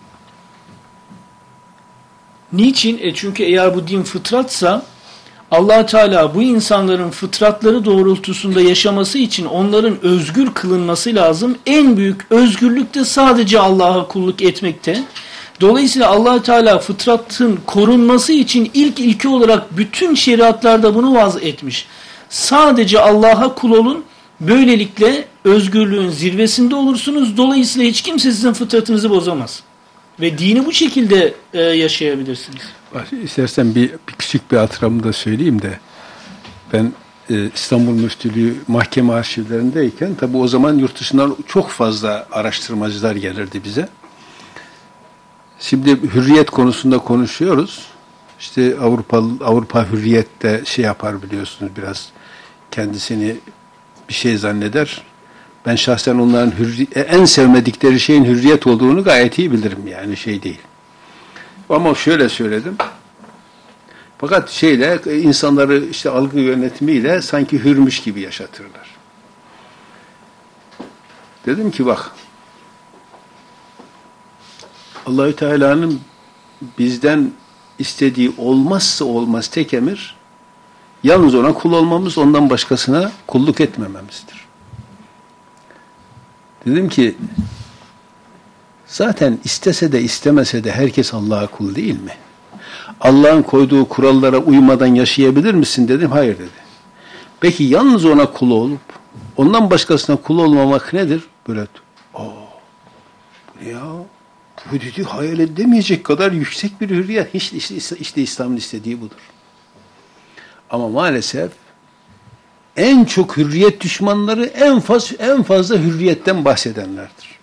C: Niçin? Çünkü eğer bu din fıtratsa Allah Teala bu insanların fıtratları doğrultusunda yaşaması için onların özgür kılınması lazım. En büyük özgürlük de sadece Allah'a kulluk etmekte. Dolayısıyla Allah Teala fıtratın korunması için ilk ilke olarak bütün şeriatlarda bunu vaz etmiş. Sadece Allah'a kul olun. Böylelikle özgürlüğün zirvesinde olursunuz. Dolayısıyla hiç kimse sizin fıtratınızı bozamaz. Ve dini bu şekilde yaşayabilirsiniz.
A: İstersen bir küçük bir hatıramı da söyleyeyim de ben İstanbul Müftülüğü mahkeme arşivlerindeyken tabi o zaman yurt dışından çok fazla araştırmacılar gelirdi bize. Şimdi hürriyet konusunda konuşuyoruz. İşte Avrupa hürriyette şey yapar biliyorsunuz biraz kendisini bir şey zanneder. Ben şahsen onların en sevmedikleri şeyin hürriyet olduğunu gayet iyi bilirim yani şey değil. Ama şöyle söyledim. Fakat insanları işte algı yönetimiyle sanki hürmüş gibi yaşatırlar. Dedim ki bak Allahü Teala'nın bizden istediği olmazsa olmaz tek emir yalnız ona kul olmamız, ondan başkasına kulluk etmememizdir. Dedim ki zaten istese de istemese de herkes Allah'a kul değil mi? Allah'ın koyduğu kurallara uymadan yaşayabilir misin dedim. Hayır dedi. Peki yalnız ona kul olup ondan başkasına kul olmamak nedir? Böyle bu ya bu dedi hayal edemeyecek kadar yüksek bir hürriyet. İşte İslam'ın istediği budur. Ama maalesef en çok hürriyet düşmanları en fazla hürriyetten bahsedenlerdir.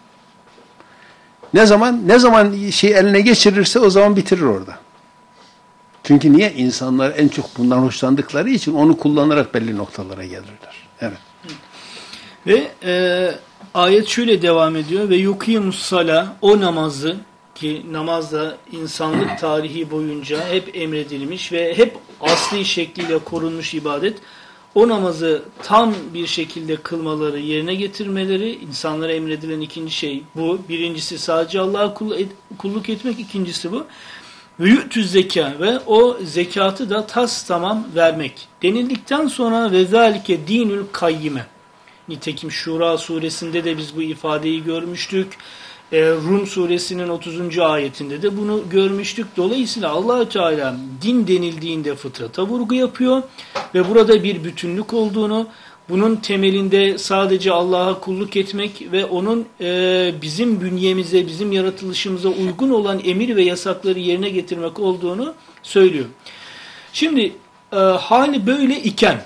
A: Ne zaman eline geçirirse o zaman bitirir orada. Çünkü niye? İnsanlar en çok bundan hoşlandıkları için onu kullanarak belli noktalara gelirler. Evet.
C: Ve ayet şöyle devam ediyor. Ve yukimus sala, o namazı, ki namaz da insanlık tarihi boyunca hep emredilmiş ve hep asli şekliyle korunmuş ibadet. O namazı tam bir şekilde kılmaları, yerine getirmeleri, insanlara emredilen ikinci şey bu. Birincisi sadece Allah'a kulluk etmek, ikincisi bu. Ve yu'tü zeka, ve o zekatı da tamam vermek denildikten sonra ve zalike dinül kayyime. Nitekim Şura suresinde de biz bu ifadeyi görmüştük. Rum suresinin 30. ayetinde de bunu görmüştük. Dolayısıyla Allah-u Teala din denildiğinde fıtrata vurgu yapıyor ve burada bir bütünlük olduğunu, bunun temelinde sadece Allah'a kulluk etmek ve onun bizim bünyemize, bizim yaratılışımıza uygun olan emir ve yasakları yerine getirmek olduğunu söylüyor. Şimdi hali böyle iken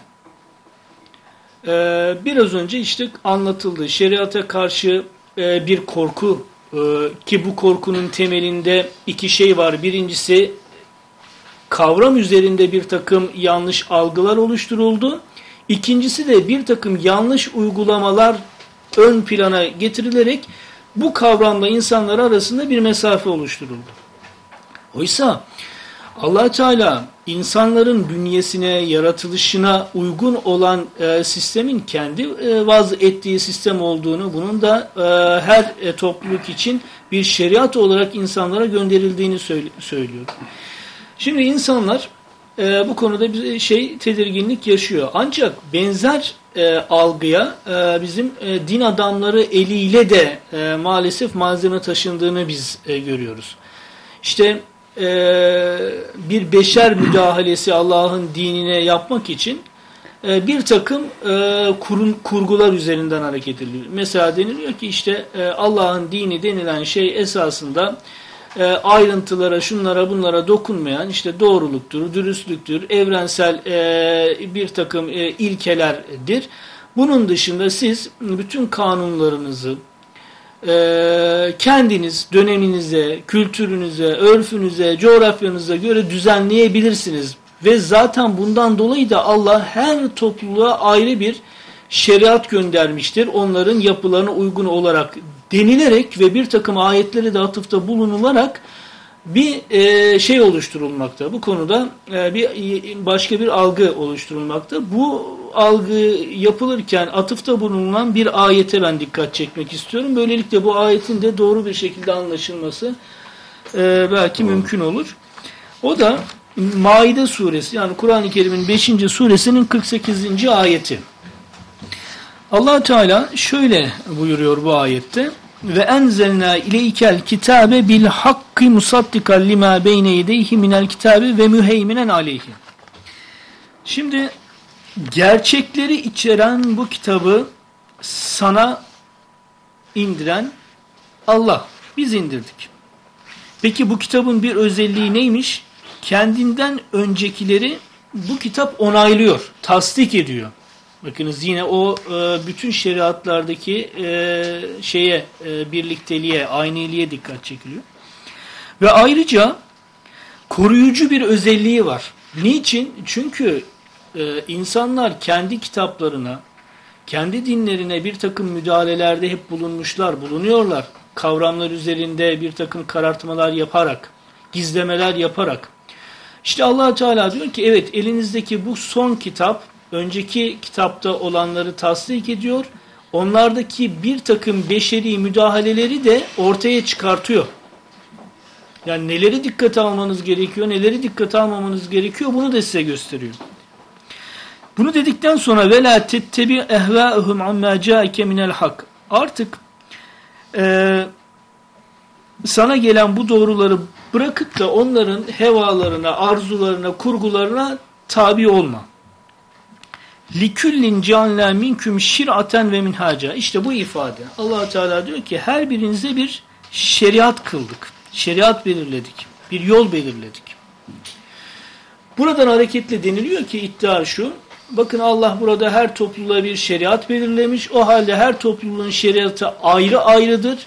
C: biraz önce işte anlatıldı. Şeriata karşı bir korku, ki bu korkunun temelinde iki şey var. Birincisi, kavram üzerinde bir takım yanlış algılar oluşturuldu. İkincisi de bir takım yanlış uygulamalar ön plana getirilerek bu kavramla insanlar arasında bir mesafe oluşturuldu. Oysa Allah Teala insanların bünyesine, yaratılışına uygun olan sistemin kendi vaz ettiği sistem olduğunu, bunun da her topluluk için bir şeriat olarak insanlara gönderildiğini söylüyor. Şimdi insanlar bu konuda bir tedirginlik yaşıyor. Ancak benzer algıya bizim din adamları eliyle de maalesef malzeme taşındığını biz görüyoruz. İşte bir beşer müdahalesi Allah'ın dinine yapmak için bir takım kurgular üzerinden hareket ediliyor. Mesela deniliyor ki işte Allah'ın dini denilen şey esasında ayrıntılara, şunlara bunlara dokunmayan işte doğruluktur, dürüstlüktür, evrensel bir takım ilkelerdir. Bunun dışında siz bütün kanunlarınızı kendiniz döneminize, kültürünüze, örfünüze, coğrafyanıza göre düzenleyebilirsiniz. Ve zaten bundan dolayı da Allah her topluluğa ayrı bir şeriat göndermiştir. Onların yapılarına uygun olarak denilerek ve bir takım ayetleri de atıfta bulunularak bir şey oluşturulmakta. Bu konuda başka bir algı oluşturulmakta. Bu algı yapılırken atıfta bulunan bir ayete ben dikkat çekmek istiyorum. Böylelikle bu ayetin de doğru bir şekilde anlaşılması belki mümkün olur. O da Maide suresi, yani Kur'an-ı Kerim'in 5. suresinin 48. ayeti. Allah Teala şöyle buyuruyor bu ayette: ve enzelna ileykel kitabe bil hakki musaddikan lima beyne yedeyhi minel kitabe ve müheyminen aleyhi. Şimdi gerçekleri içeren bu kitabı sana indiren Allah. Biz indirdik. Peki bu kitabın bir özelliği neymiş? Kendinden öncekileri bu kitap onaylıyor, tasdik ediyor. Bakınız yine o bütün şeriatlardaki birlikteliğe, ayniliğe dikkat çekiliyor. Ve ayrıca koruyucu bir özelliği var. Niçin? Çünkü insanlar kendi kitaplarına, kendi dinlerine bir takım müdahalelerde hep bulunuyorlar. Kavramlar üzerinde bir takım karartmalar yaparak, gizlemeler yaparak. İşte Allah Teala diyor ki evet, elinizdeki bu son kitap önceki kitapta olanları tasdik ediyor. Onlardaki bir takım beşeri müdahaleleri de ortaya çıkartıyor. Yani neleri dikkate almanız gerekiyor, neleri dikkate almamanız gerekiyor, bunu da size gösteriyor. Bunu dedikten sonra وَلَا تَتَّبِعْ اَهْوَاءُهُمْ عَمَّا جَاءَكَ مِنَ الْحَقِّ. Artık sana gelen bu doğruları bırakıp da onların hevalarına, arzularına, kurgularına tabi olma. لِكُلِّنْ جَعَلْنَا مِنْكُمْ شِرْعَةً وَمِنْهَاجًا. İşte bu ifade. Allah Teala diyor ki her birinize bir şeriat kıldık. Şeriat belirledik. Bir yol belirledik. Buradan hareketle deniliyor ki iddia şu. Bakın Allah burada her topluluğa bir şeriat belirlemiş. O halde her topluluğun şeriatı ayrı ayrıdır.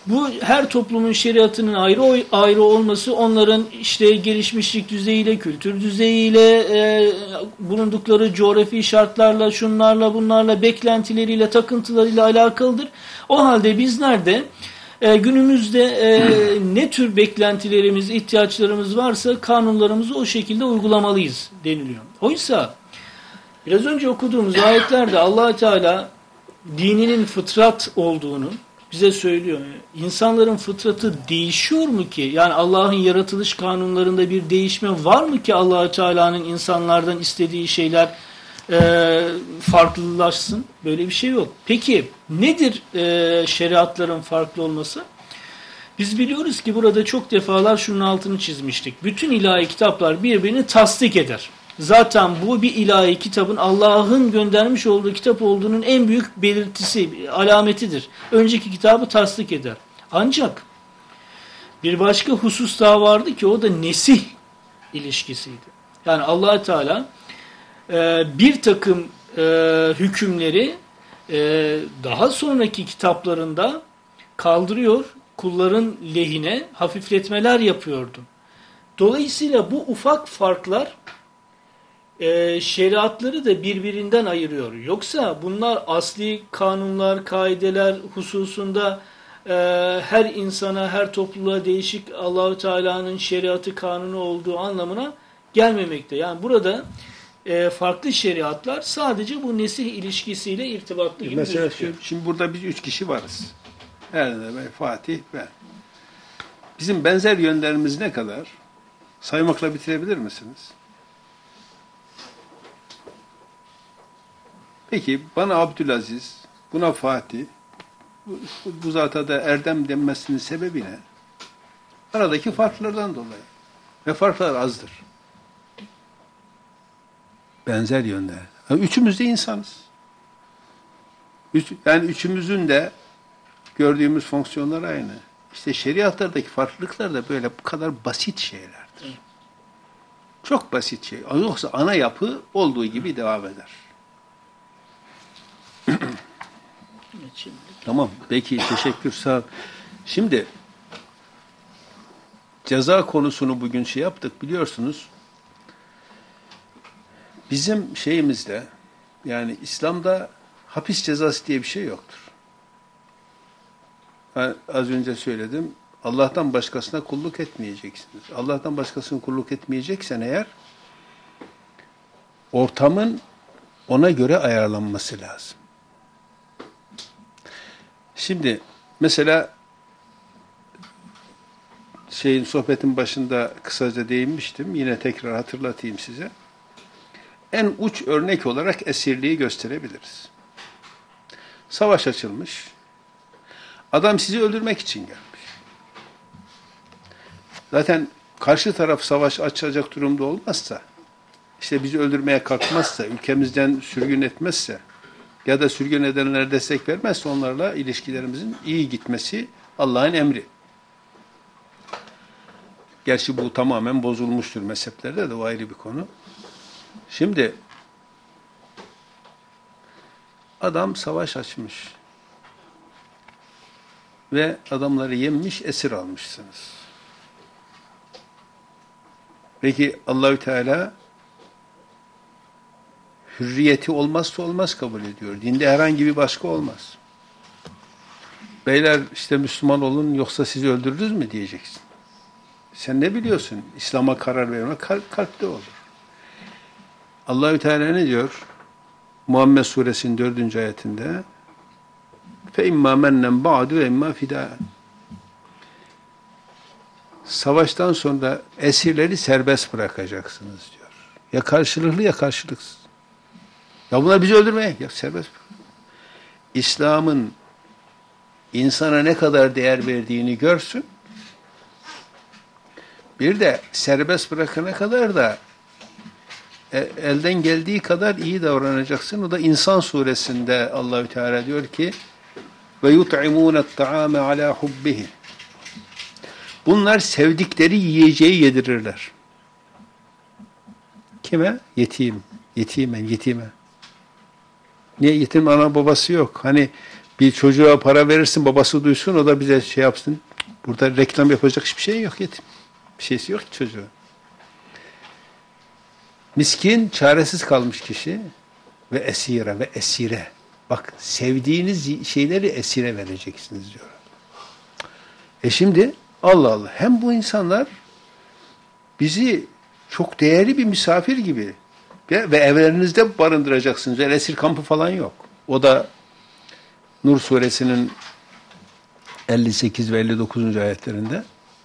C: Bu her toplumun şeriatının ayrı ayrı olması, onların işte gelişmişlik düzeyiyle, kültür düzeyiyle, bulundukları coğrafi şartlarla, şunlarla, bunlarla, beklentileriyle, takıntılarıyla alakalıdır. O halde bizler de günümüzde ne tür beklentilerimiz, ihtiyaçlarımız varsa kanunlarımızı o şekilde uygulamalıyız deniliyor. Oysa biraz önce okuduğumuz ayetlerde Allah Teala dininin fıtrat olduğunu bize söylüyor. İnsanların fıtratı değişiyor mu ki? Yani Allah'ın yaratılış kanunlarında bir değişme var mı ki Allah Teala'nın insanlardan istediği şeyler farklılaşsın? Böyle bir şey yok. Peki nedir şeriatların farklı olması? Biz biliyoruz ki burada çok defalar şunun altını çizmiştik. Bütün ilahi kitaplar birbirini tasdik eder. Zaten bu bir ilahi kitabın Allah'ın göndermiş olduğu kitap olduğunun en büyük belirtisi, alametidir. Önceki kitabı tasdik eder. Ancak bir başka husus daha vardı ki o da nesih ilişkisiydi. Yani Allah Teala bir takım hükümleri daha sonraki kitaplarında kaldırıyor, kulların lehine hafifletmeler yapıyordu. Dolayısıyla bu ufak farklar şeriatları da birbirinden ayırıyor. Yoksa bunlar asli kanunlar, kaideler hususunda her insana, her topluluğa değişik Allahu Teala'nın şeriatı, kanunu olduğu anlamına gelmemekte. Yani burada farklı şeriatlar sadece bu nesih ilişkisiyle irtibatlı gibi
A: Mesela
C: gözüküyor.
A: şimdi burada biz 3 kişi varız. Erdem Bey, Fatih, ben. Bizim benzer yönlerimiz ne kadar? Saymakla bitirebilir misiniz? Peki bana Abdülaziz, buna Fatih, bu zata da Erdem denmesinin sebebi ne? Aradaki farklardan dolayı. Ve farklar azdır. Benzer yönde. Yani üçümüz de insanız. Yani üçümüzün de gördüğümüz fonksiyonlar aynı. İşte şeriatlardaki farklılıklar da böyle bu kadar basit şeylerdir. Çok basit şey. Yoksa ana yapı olduğu gibi devam eder. Tamam. Peki. Teşekkür. Sağ ol. Şimdi ceza konusunu bugün yaptık. Biliyorsunuz bizim şeyimizde yani İslam'da hapis cezası diye bir şey yoktur. Ben az önce söyledim. Allah'tan başkasına kulluk etmeyeceksiniz. Allah'tan başkasına kulluk etmeyeceksen eğer ortamın ona göre ayarlanması lazım. Şimdi mesela sohbetin başında kısaca değinmiştim. Yine tekrar hatırlatayım size. En uç örnek olarak esirliği gösterebiliriz. Savaş açılmış. Adam sizi öldürmek için gelmiş. Zaten karşı taraf savaş açacak durumda olmazsa, işte bizi öldürmeye kalkmazsa, ülkemizden sürgün etmezse ya da sürgün edenlere destek vermezse onlarla ilişkilerimizin iyi gitmesi Allah'ın emri. Gerçi bu tamamen bozulmuştur mezheplerde de o ayrı bir konu. Şimdi adam savaş açmış ve adamları yenmiş, esir almışsınız. Peki Allahü Teala hürriyeti olmazsa olmaz kabul ediyor. Dinde herhangi bir baskı olmaz. Beyler işte Müslüman olun yoksa sizi öldürürüz mü diyeceksin. Sen ne biliyorsun? İslam'a karar vermek kalpte olur. Allahü Teala ne diyor? Muhammed Suresinin 4. ayetinde فَاِمَّا مَنَّنْ بَعْدُ وَاِمَّا فِدَاءً Savaştan sonra esirleri serbest bırakacaksınız diyor. Ya karşılıklı ya karşılıksız. Ya bunlar bizi öldürmeye. Ya serbest bırak. İslam'ın insana ne kadar değer verdiğini görsün. Bir de serbest bırakana kadar da elden geldiği kadar iyi davranacaksın. O da İnsan suresinde Allahü Teala diyor ki ve yut'imûnet ta'ame alâ hubbihi. Bunlar sevdikleri yiyeceği yedirirler. Kime? Yetim. Yetime. Niye? Yetim ana babası yok. Hani Bir çocuğa para verirsin, babası duysun, o da bize şey yapsın. Burada reklam yapacak hiçbir şey yok yetim. Bir şeysi yok ki çocuğa. Miskin, çaresiz kalmış kişi ve esire ve esire. Bak, sevdiğiniz şeyleri esire vereceksiniz diyor. Şimdi Allah Allah, hem bu insanlar bizi çok değerli bir misafir gibi ve evlerinizde barındıracaksınız. Öyle esir kampı falan yok. O da Nur suresinin 58 ve 59. ayetlerinde.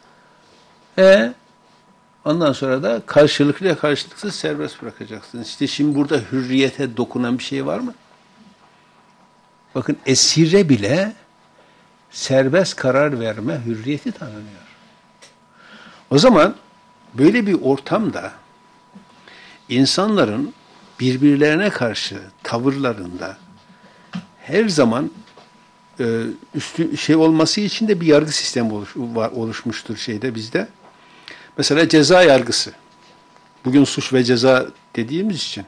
A: Ondan sonra da karşılıklı ya karşılıksız serbest bırakacaksınız. İşte şimdi burada hürriyete dokunan bir şey var mı? Bakın, esire bile serbest karar verme hürriyeti tanınıyor. O zaman böyle bir ortamda insanların birbirlerine karşı tavırlarında her zaman üstü şey olması için de bir yargı sistemi oluşmuştur şeyde, bizde. Mesela ceza yargısı. Bugün suç ve ceza dediğimiz için.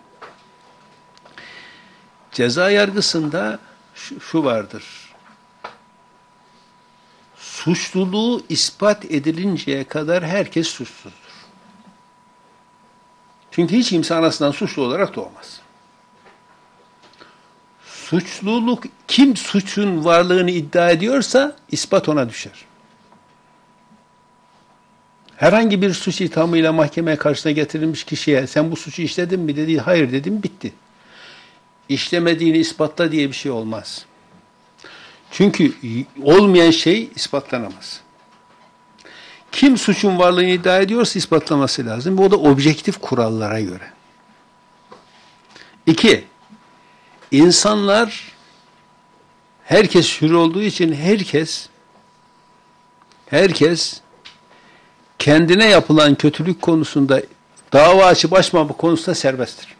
A: Ceza yargısında şu vardır. Suçluluğu ispat edilinceye kadar herkes suçsuzdur. Çünkü hiç kimse anasından suçlu olarak doğmaz. Suçluluk, kim suçun varlığını iddia ediyorsa ispat ona düşer. Herhangi bir suç ithamıyla mahkemeye karşısına getirilmiş kişiye sen bu suçu işledin mi dedi, hayır dedim, bitti. İşlemediğini ispatla diye bir şey olmaz. Çünkü olmayan şey ispatlanamaz. Kim suçun varlığını iddia ediyorsa ispatlaması lazım. Bu da objektif kurallara göre. 2. İnsanlar, herkes hür olduğu için herkes kendine yapılan kötülük konusunda dava açıp açmama konusunda serbesttir.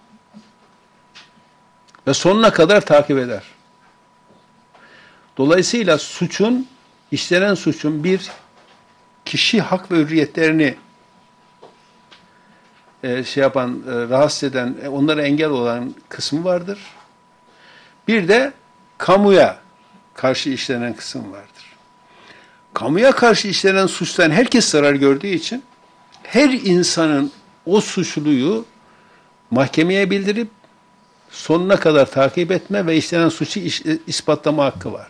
A: Ve sonuna kadar takip eder. Dolayısıyla işlenen suçun bir kişi hak ve hürriyetlerini rahatsız eden, onlara engel olan kısmı vardır. Bir de kamuya karşı işlenen kısım vardır. Kamuya karşı işlenen suçtan herkes zarar gördüğü için her insanın o suçluyu mahkemeye bildirip sonuna kadar takip etme ve işlenen suçu ispatlama hakkı vardır.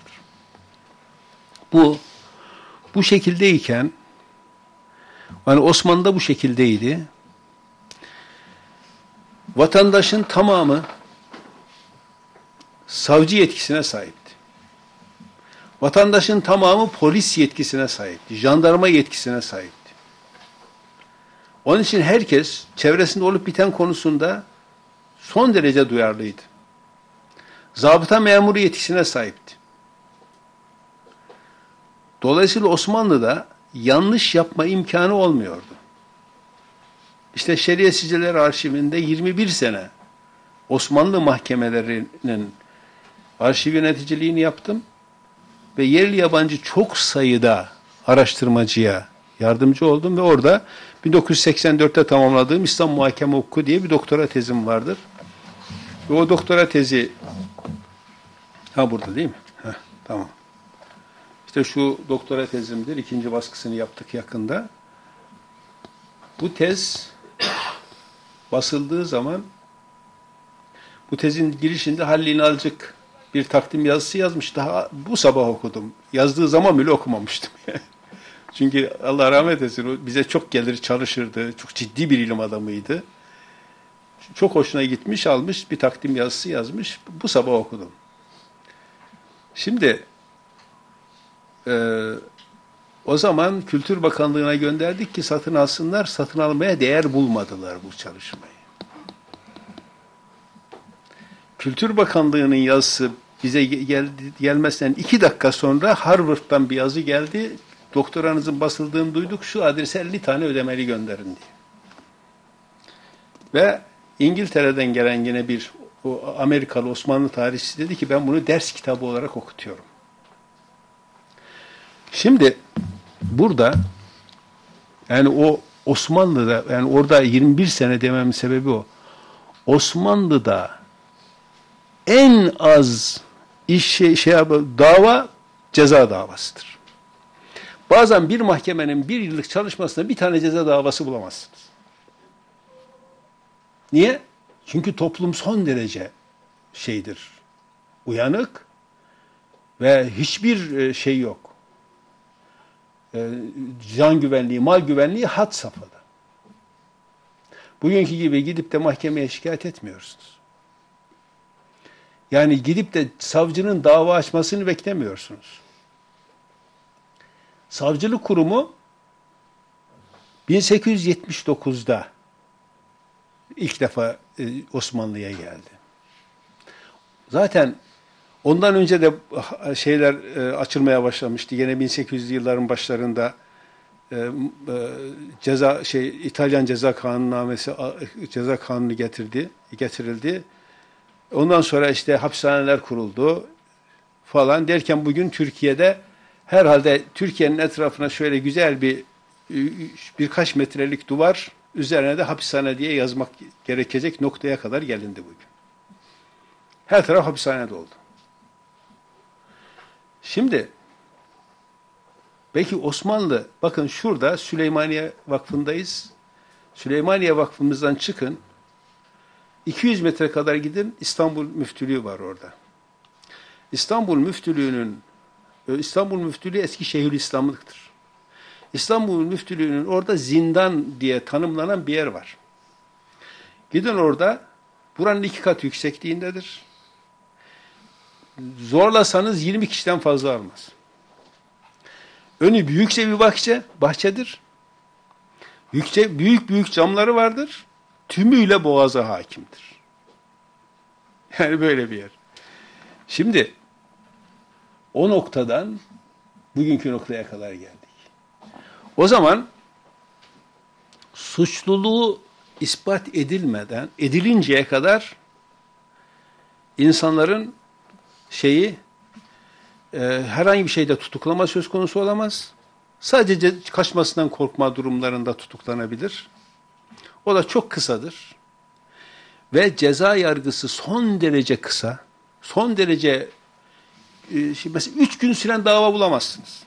A: Bu şekildeyken, hani Osmanlı'da bu şekildeydi. Vatandaşın tamamı savcı yetkisine sahipti. Vatandaşın tamamı polis yetkisine sahipti. Jandarma yetkisine sahipti. Onun için herkes çevresinde olup biten konusunda son derece duyarlıydı. Zabıta memuru yetkisine sahipti. Dolayısıyla Osmanlı'da yanlış yapma imkanı olmuyordu. İşte Şeriyesiciler Arşivinde 21 sene Osmanlı mahkemelerinin arşiv yöneticiliğini yaptım ve yerli yabancı çok sayıda araştırmacıya yardımcı oldum ve orada 1984'te tamamladığım İslam Muhakeme Hukuku diye bir doktora tezim vardır. Ve o doktora tezi burada değil mi? Tamam. İşte şu doktora tezimdir. 2. baskısını yaptık yakında. Bu tez basıldığı zaman bu tezin girişinde Halil İnalcık bir takdim yazısı yazmış. Daha bu sabah okudum. Yazdığı zaman bile okumamıştım. Çünkü Allah rahmet etsin, o bize çok gelir, çalışırdı. Çok ciddi bir ilim adamıydı. Çok hoşuna gitmiş, almış bir takdim yazısı yazmış. Bu sabah okudum. Şimdi o zaman Kültür Bakanlığı'na gönderdik ki satın alsınlar. Satın almaya değer bulmadılar bu çalışmayı. Kültür Bakanlığı'nın yazısı bize gelmesinden 2 dakika sonra Harvard'dan bir yazı geldi. Doktoranızın basıldığını duyduk. Şu adrese 50 tane ödemeli gönderin diye. Ve İngiltere'den gelen yine bir Amerikalı Osmanlı tarihçisi dedi ki ben bunu ders kitabı olarak okutuyorum. Şimdi burada yani o Osmanlı'da, yani orada 21 sene dememin sebebi o. Osmanlı'da en az dava ceza davasıdır. Bazen bir mahkemenin bir yıllık çalışmasında bir tane ceza davası bulamazsınız. Niye? Çünkü toplum son derece uyanık ve hiçbir şey yok. Can güvenliği, mal güvenliği had safhada. Bugünkü gibi gidip de mahkemeye şikayet etmiyorsunuz. Yani gidip de savcının dava açmasını beklemiyorsunuz. Savcılık kurumu 1879'da ilk defa Osmanlı'ya geldi. Zaten ondan önce de açılmaya başlamıştı. Yine 1800'lü yılların başlarında İtalyan ceza kanunnamesi, ceza kanunu getirildi. Ondan sonra işte hapishaneler kuruldu falan derken bugün Türkiye'de herhalde Türkiye'nin etrafına şöyle güzel birkaç metrelik duvar, üzerine de hapishane diye yazmak gerekecek noktaya kadar gelindi bugün. Her taraf hapishane doldu. Şimdi belki Osmanlı, bakın şurada Süleymaniye Vakfı'ndayız. Süleymaniye Vakfımızdan çıkın. 200 metre kadar gidin, İstanbul Müftülüğü var orada. İstanbul Müftülüğü eski Şeyhülislamlıktır. İstanbul Müftülüğü'nün orada zindan diye tanımlanan bir yer var. Gidin orada, buranın 2 kat yüksekliğindedir. Zorlasanız 20 kişiden fazla almaz. Önü büyükçe bir bahçedir. Büyük büyük camları vardır. Tümüyle boğaza hakimdir. Yani böyle bir yer. Şimdi o noktadan bugünkü noktaya kadar geldik. O zaman suçluluğu ispat edilinceye kadar insanların herhangi bir şeyde tutuklama söz konusu olamaz. Sadece kaçmasından korkma durumlarında tutuklanabilir. O da çok kısadır. Ve ceza yargısı son derece kısa. Son derece mesela 3 gün süren dava bulamazsınız.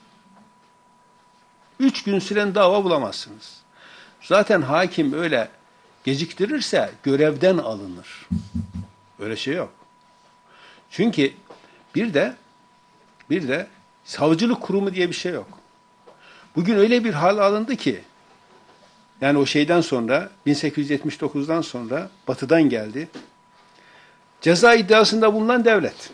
A: 3 gün süren dava bulamazsınız. Zaten hakim öyle geciktirirse görevden alınır. Öyle şey yok. Çünkü bir de savcılık kurumu diye bir şey yok. Bugün öyle bir hal alındı ki, yani o şeyden sonra 1879'dan sonra Batı'dan geldi. Ceza iddiasında bulunan devlet.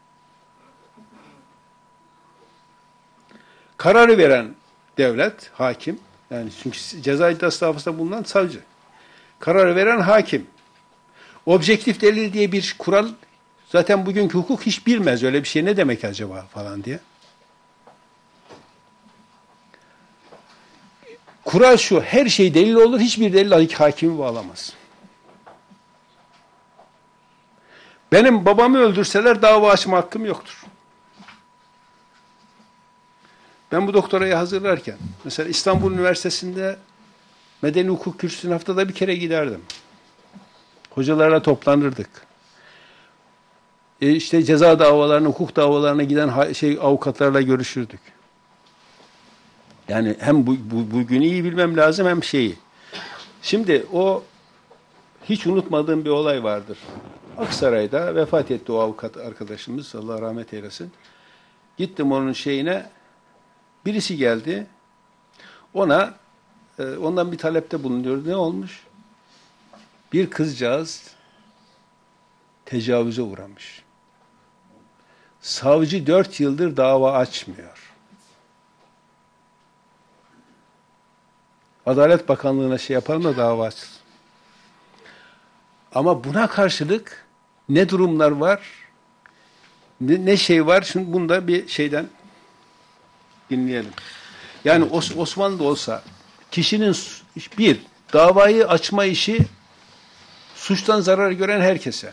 A: Kararı veren devlet, hakim. Yani çünkü ceza iddiası davasında bulunan savcı. Kararı veren hakim. Objektif delil diye bir kural, zaten bugünkü hukuk hiç bilmez öyle bir şey, ne demek acaba falan diye. Kural şu, her şey delil olur, hiçbir delil hakimi bağlamaz. Benim babamı öldürseler dava açma hakkım yoktur. Ben bu doktorayı hazırlarken, mesela İstanbul Üniversitesi'nde medeni hukuk kürsüsüne haftada bir kere giderdim. Hocalarla toplanırdık. İşte ceza davalarına, hukuk davalarına giden avukatlarla görüşürdük. Yani hem bugünü iyi bilmem lazım hem şeyi. Şimdi o hiç unutmadığım bir olay vardır. Aksaray'da vefat etti o avukat arkadaşımız, Allah rahmet eylesin. Gittim onun şeyine, birisi geldi. Ondan bir talepte bulunuyordu. Ne olmuş? Bir kızcağız tecavüze uğramış. Savcı 4 yıldır dava açmıyor. Adalet Bakanlığı'na yapalım da dava açsın. Ama buna karşılık ne durumlar var, ne şey var, şimdi bunda bir şeyden dinleyelim. Yani Osmanlı'da olsa kişinin davayı açma işi suçtan zarar gören herkese.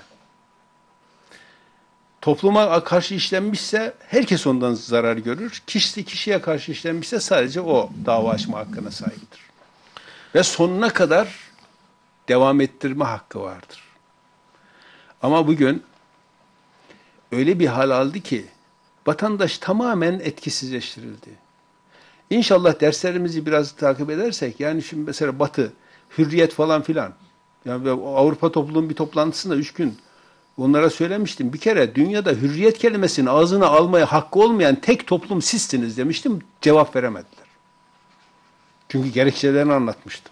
A: Topluma karşı işlenmişse herkes ondan zarar görür. Kişiye karşı işlenmişse sadece o dava açma hakkına sahiptir. Ve sonuna kadar devam ettirme hakkı vardır. Ama bugün öyle bir hal aldı ki vatandaş tamamen etkisizleştirildi. İnşallah derslerimizi biraz takip edersek, yani şimdi mesela Batı, hürriyet falan filan. Yani Avrupa topluluğun bir toplantısında 3 gün onlara söylemiştim. Bir kere dünyada hürriyet kelimesini ağzına almaya hakkı olmayan tek toplum sizsiniz demiştim. Cevap veremediler. Çünkü gerekçelerini anlatmıştım.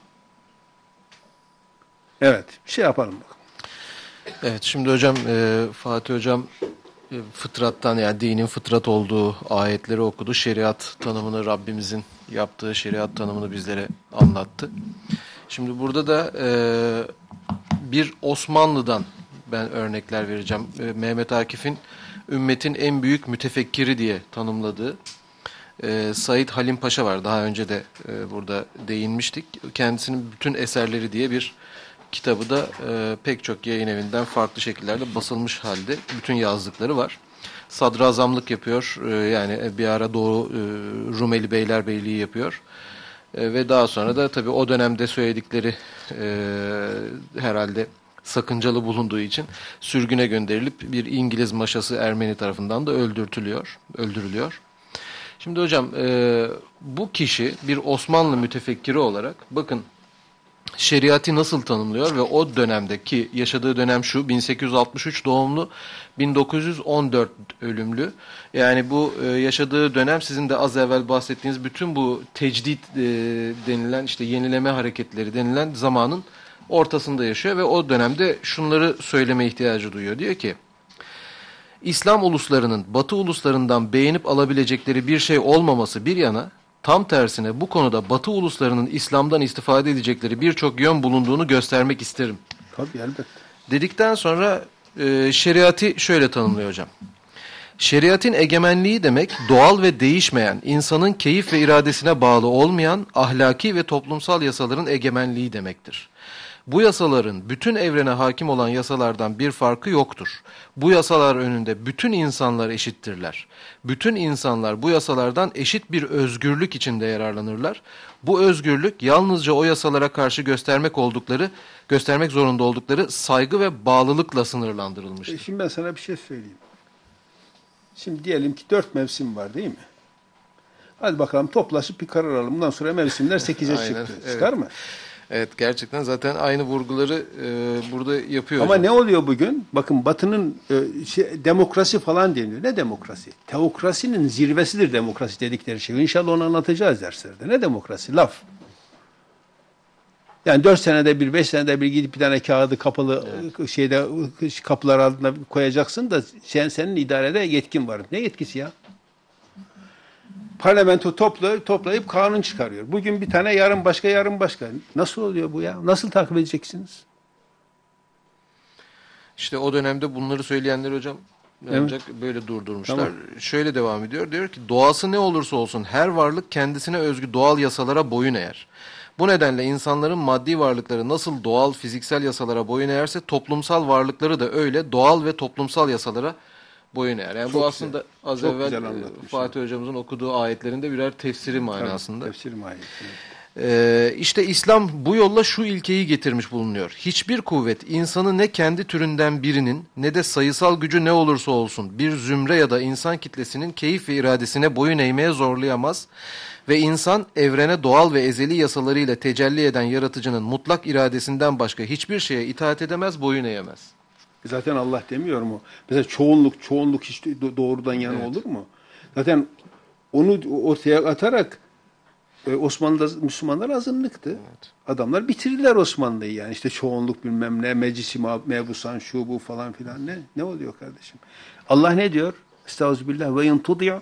A: Evet, bir şey yapalım bakalım.
B: Evet, şimdi hocam Fatih hocam fıtrattan, yani dinin fıtrat olduğu ayetleri okudu. Şeriat tanımını, Rabbimizin yaptığı şeriat tanımını bizlere anlattı. Şimdi burada da bir Osmanlı'dan ben örnekler vereceğim. Mehmet Akif'in ümmetin en büyük mütefekkiri diye tanımladığı Said Halim Paşa var. Daha önce de burada değinmiştik. Kendisinin bütün eserleri diye bir kitabı da pek çok yayın evinden farklı şekillerde basılmış halde. Bütün yazdıkları var. Sadrazamlık yapıyor. Yani bir ara Doğu Rumeli Beylerbeyliği yapıyor. Ve daha sonra da tabii o dönemde söyledikleri herhalde sakıncalı bulunduğu için sürgüne gönderilip bir İngiliz maşası Ermeni tarafından da öldürülüyor. Şimdi hocam bu kişi bir Osmanlı mütefekkiri olarak bakın şeriatı nasıl tanımlıyor ve o dönemdeki yaşadığı dönem şu: 1863 doğumlu, 1914 ölümlü. Yani bu yaşadığı dönem sizin de az evvel bahsettiğiniz bütün bu tecdit denilen, işte yenileme hareketleri denilen zamanın ortasında yaşıyor ve o dönemde şunları söyleme ihtiyacı duyuyor. Diyor ki, İslam uluslarının Batı uluslarından beğenip alabilecekleri bir şey olmaması bir yana, tam tersine bu konuda Batı uluslarının İslam'dan istifade edecekleri birçok yön bulunduğunu göstermek isterim.
A: Tabii, elbette.
B: Dedikten sonra şeriatı şöyle tanımlıyor hocam. Şeriatın egemenliği demek, doğal ve değişmeyen, insanın keyif ve iradesine bağlı olmayan ahlaki ve toplumsal yasaların egemenliği demektir. Bu yasaların bütün evrene hakim olan yasalardan bir farkı yoktur. Bu yasalar önünde bütün insanlar eşittirler. Bütün insanlar bu yasalardan eşit bir özgürlük içinde yararlanırlar. Bu özgürlük yalnızca o yasalara karşı göstermek zorunda oldukları saygı ve bağlılıkla sınırlandırılmıştır.
A: Şimdi ben sana bir şey söyleyeyim. Şimdi diyelim ki 4 mevsim var, değil mi? Hadi bakalım toplaşıp bir karar alalım. Bundan sonra mevsimler 8'e
B: Aynen,
A: çıktı.
B: evet.
A: Çıkar mı?
B: Evet, gerçekten zaten aynı vurguları burada yapıyor
A: Ama
B: hocam.
A: ne oluyor bugün? Bakın Batı'nın demokrasi falan deniyor. Ne demokrasi? Teokrasinin zirvesidir demokrasi dedikleri şey. İnşallah onu anlatacağız derslerde. Ne demokrasi? Laf. Yani 4 senede bir, 5 senede bir gidip bir tane kağıdı kapalı kapılar altına koyacaksın da senin idarede yetkin var. Ne yetkisi ya? Parlamento toplayıp kanun çıkarıyor. Bugün bir tane, yarın başka, yarın başka. Nasıl oluyor bu ya? Nasıl takip edeceksiniz?
B: İşte o dönemde bunları söyleyenler hocam ancak böyle durdurmuşlar.
A: Tamam.
B: Şöyle devam ediyor. Diyor ki, doğası ne olursa olsun her varlık kendisine özgü doğal yasalara boyun eğer. Bu nedenle insanların maddi varlıkları nasıl doğal fiziksel yasalara boyun eğerse toplumsal varlıkları da öyle doğal ve toplumsal yasalara boyun eğer. Yani
A: Çok
B: bu
A: güzel.
B: aslında az
A: Çok
B: evvel
A: güzel anlatmış.
B: Fatih hocamızın okuduğu ayetlerinde birer tefsiri manasında.
A: Tefsir mahiyeti.
B: İşte İslam bu yolla şu ilkeyi getirmiş bulunuyor. Hiçbir kuvvet insanı ne kendi türünden birinin ne de sayısal gücü ne olursa olsun bir zümre ya da insan kitlesinin keyif ve iradesine boyun eğmeye zorlayamaz ve insan evrene doğal ve ezeli yasalarıyla tecelli eden yaratıcının mutlak iradesinden başka hiçbir şeye itaat edemez, boyun eğemez.
A: Zaten Allah demiyor mu? Mesela çoğunluk hiç doğrudan yana
B: Evet.
A: olur mu? Zaten onu ortaya atarak Osmanlı'da Müslümanlar azınlıktı.
B: Evet.
A: Adamlar bitirdiler Osmanlı'yı yani. İşte çoğunluk bilmem ne, meclisi mebusan şu bu falan filan ne oluyor kardeşim? Allah ne diyor? Estağfirullah ve in tudya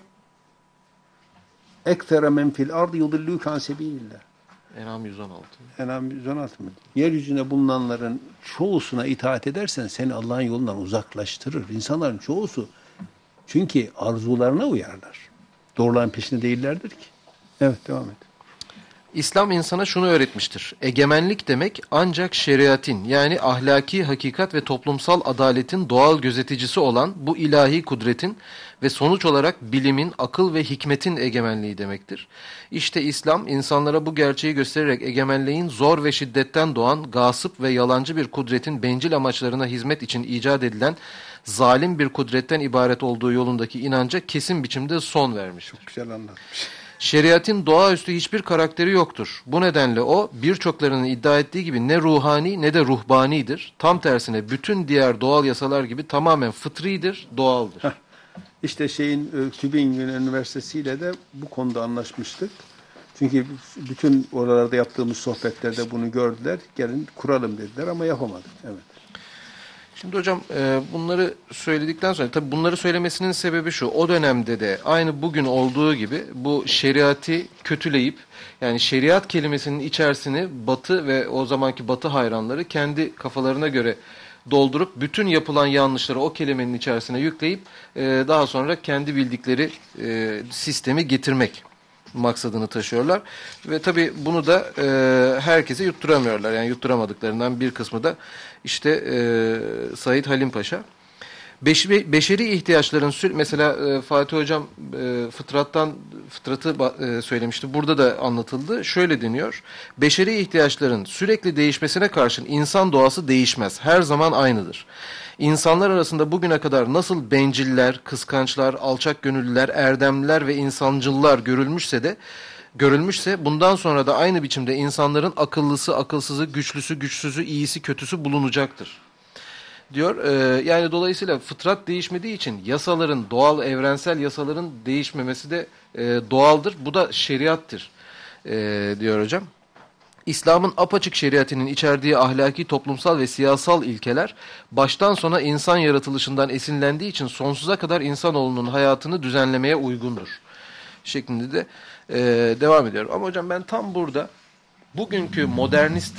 A: ektere men fil ardı yudillûke an sebilillah.
B: En'am 116.
A: En'am 116 mı? Yeryüzünde bulunanların çoğusuna itaat edersen seni Allah'ın yolundan uzaklaştırır. İnsanların çoğusu çünkü arzularına uyarlar. Doğruların peşinde değillerdir ki. Evet, devam et.
B: İslam insana şunu öğretmiştir. Egemenlik demek ancak şeriatin yani ahlaki hakikat ve toplumsal adaletin doğal gözeticisi olan bu ilahi kudretin ve sonuç olarak bilimin, akıl ve hikmetin egemenliği demektir. İşte İslam insanlara bu gerçeği göstererek egemenliğin zor ve şiddetten doğan gasıp ve yalancı bir kudretin bencil amaçlarına hizmet için icat edilen zalim bir kudretten ibaret olduğu yolundaki inanca kesin biçimde son vermiştir.
A: Çok güzel anlatmış.
B: Şeriatin doğaüstü hiçbir karakteri yoktur. Bu nedenle o birçoklarının iddia ettiği gibi ne ruhani ne de ruhbanidir. Tam tersine bütün diğer doğal yasalar gibi tamamen fıtridir, doğaldır.
A: İşte Tübingen Üniversitesi ile de bu konuda anlaşmıştık. Çünkü bütün oralarda yaptığımız sohbetlerde bunu gördüler. Gelin kuralım dediler ama yapamadık. Evet.
B: Şimdi hocam bunları söyledikten sonra tabii bunları söylemesinin sebebi şu. O dönemde de aynı bugün olduğu gibi bu şeriatı kötüleyip yani şeriat kelimesinin içerisini Batı ve o zamanki Batı hayranları kendi kafalarına göre doldurup bütün yapılan yanlışları o kelimenin içerisine yükleyip daha sonra kendi bildikleri sistemi getirmek maksadını taşıyorlar. Ve tabii bunu da herkese yutturamıyorlar. Yani yutturamadıklarından bir kısmı da işte Said Halim Paşa. Beşeri ihtiyaçların mesela Fatih Hocam fıtratı söylemişti. Burada da anlatıldı. Şöyle deniyor. Beşeri ihtiyaçların sürekli değişmesine karşın insan doğası değişmez. Her zaman aynıdır. İnsanlar arasında bugüne kadar nasıl benciller, kıskançlar, alçak gönüllüler, erdemliler ve insancıllar görülmüşse bundan sonra da aynı biçimde insanların akıllısı, akılsızı, güçlüsü, güçsüzü, iyisi, kötüsü bulunacaktır diyor. Yani dolayısıyla fıtrat değişmediği için yasaların, doğal, evrensel yasaların değişmemesi de doğaldır. Bu da şeriattır diyor hocam. İslam'ın apaçık şeriatinin içerdiği ahlaki, toplumsal ve siyasal ilkeler baştan sona insan yaratılışından esinlendiği için sonsuza kadar insanoğlunun hayatını düzenlemeye uygundur. Şeklinde de devam ediyorum. Ama hocam ben tam burada bugünkü modernist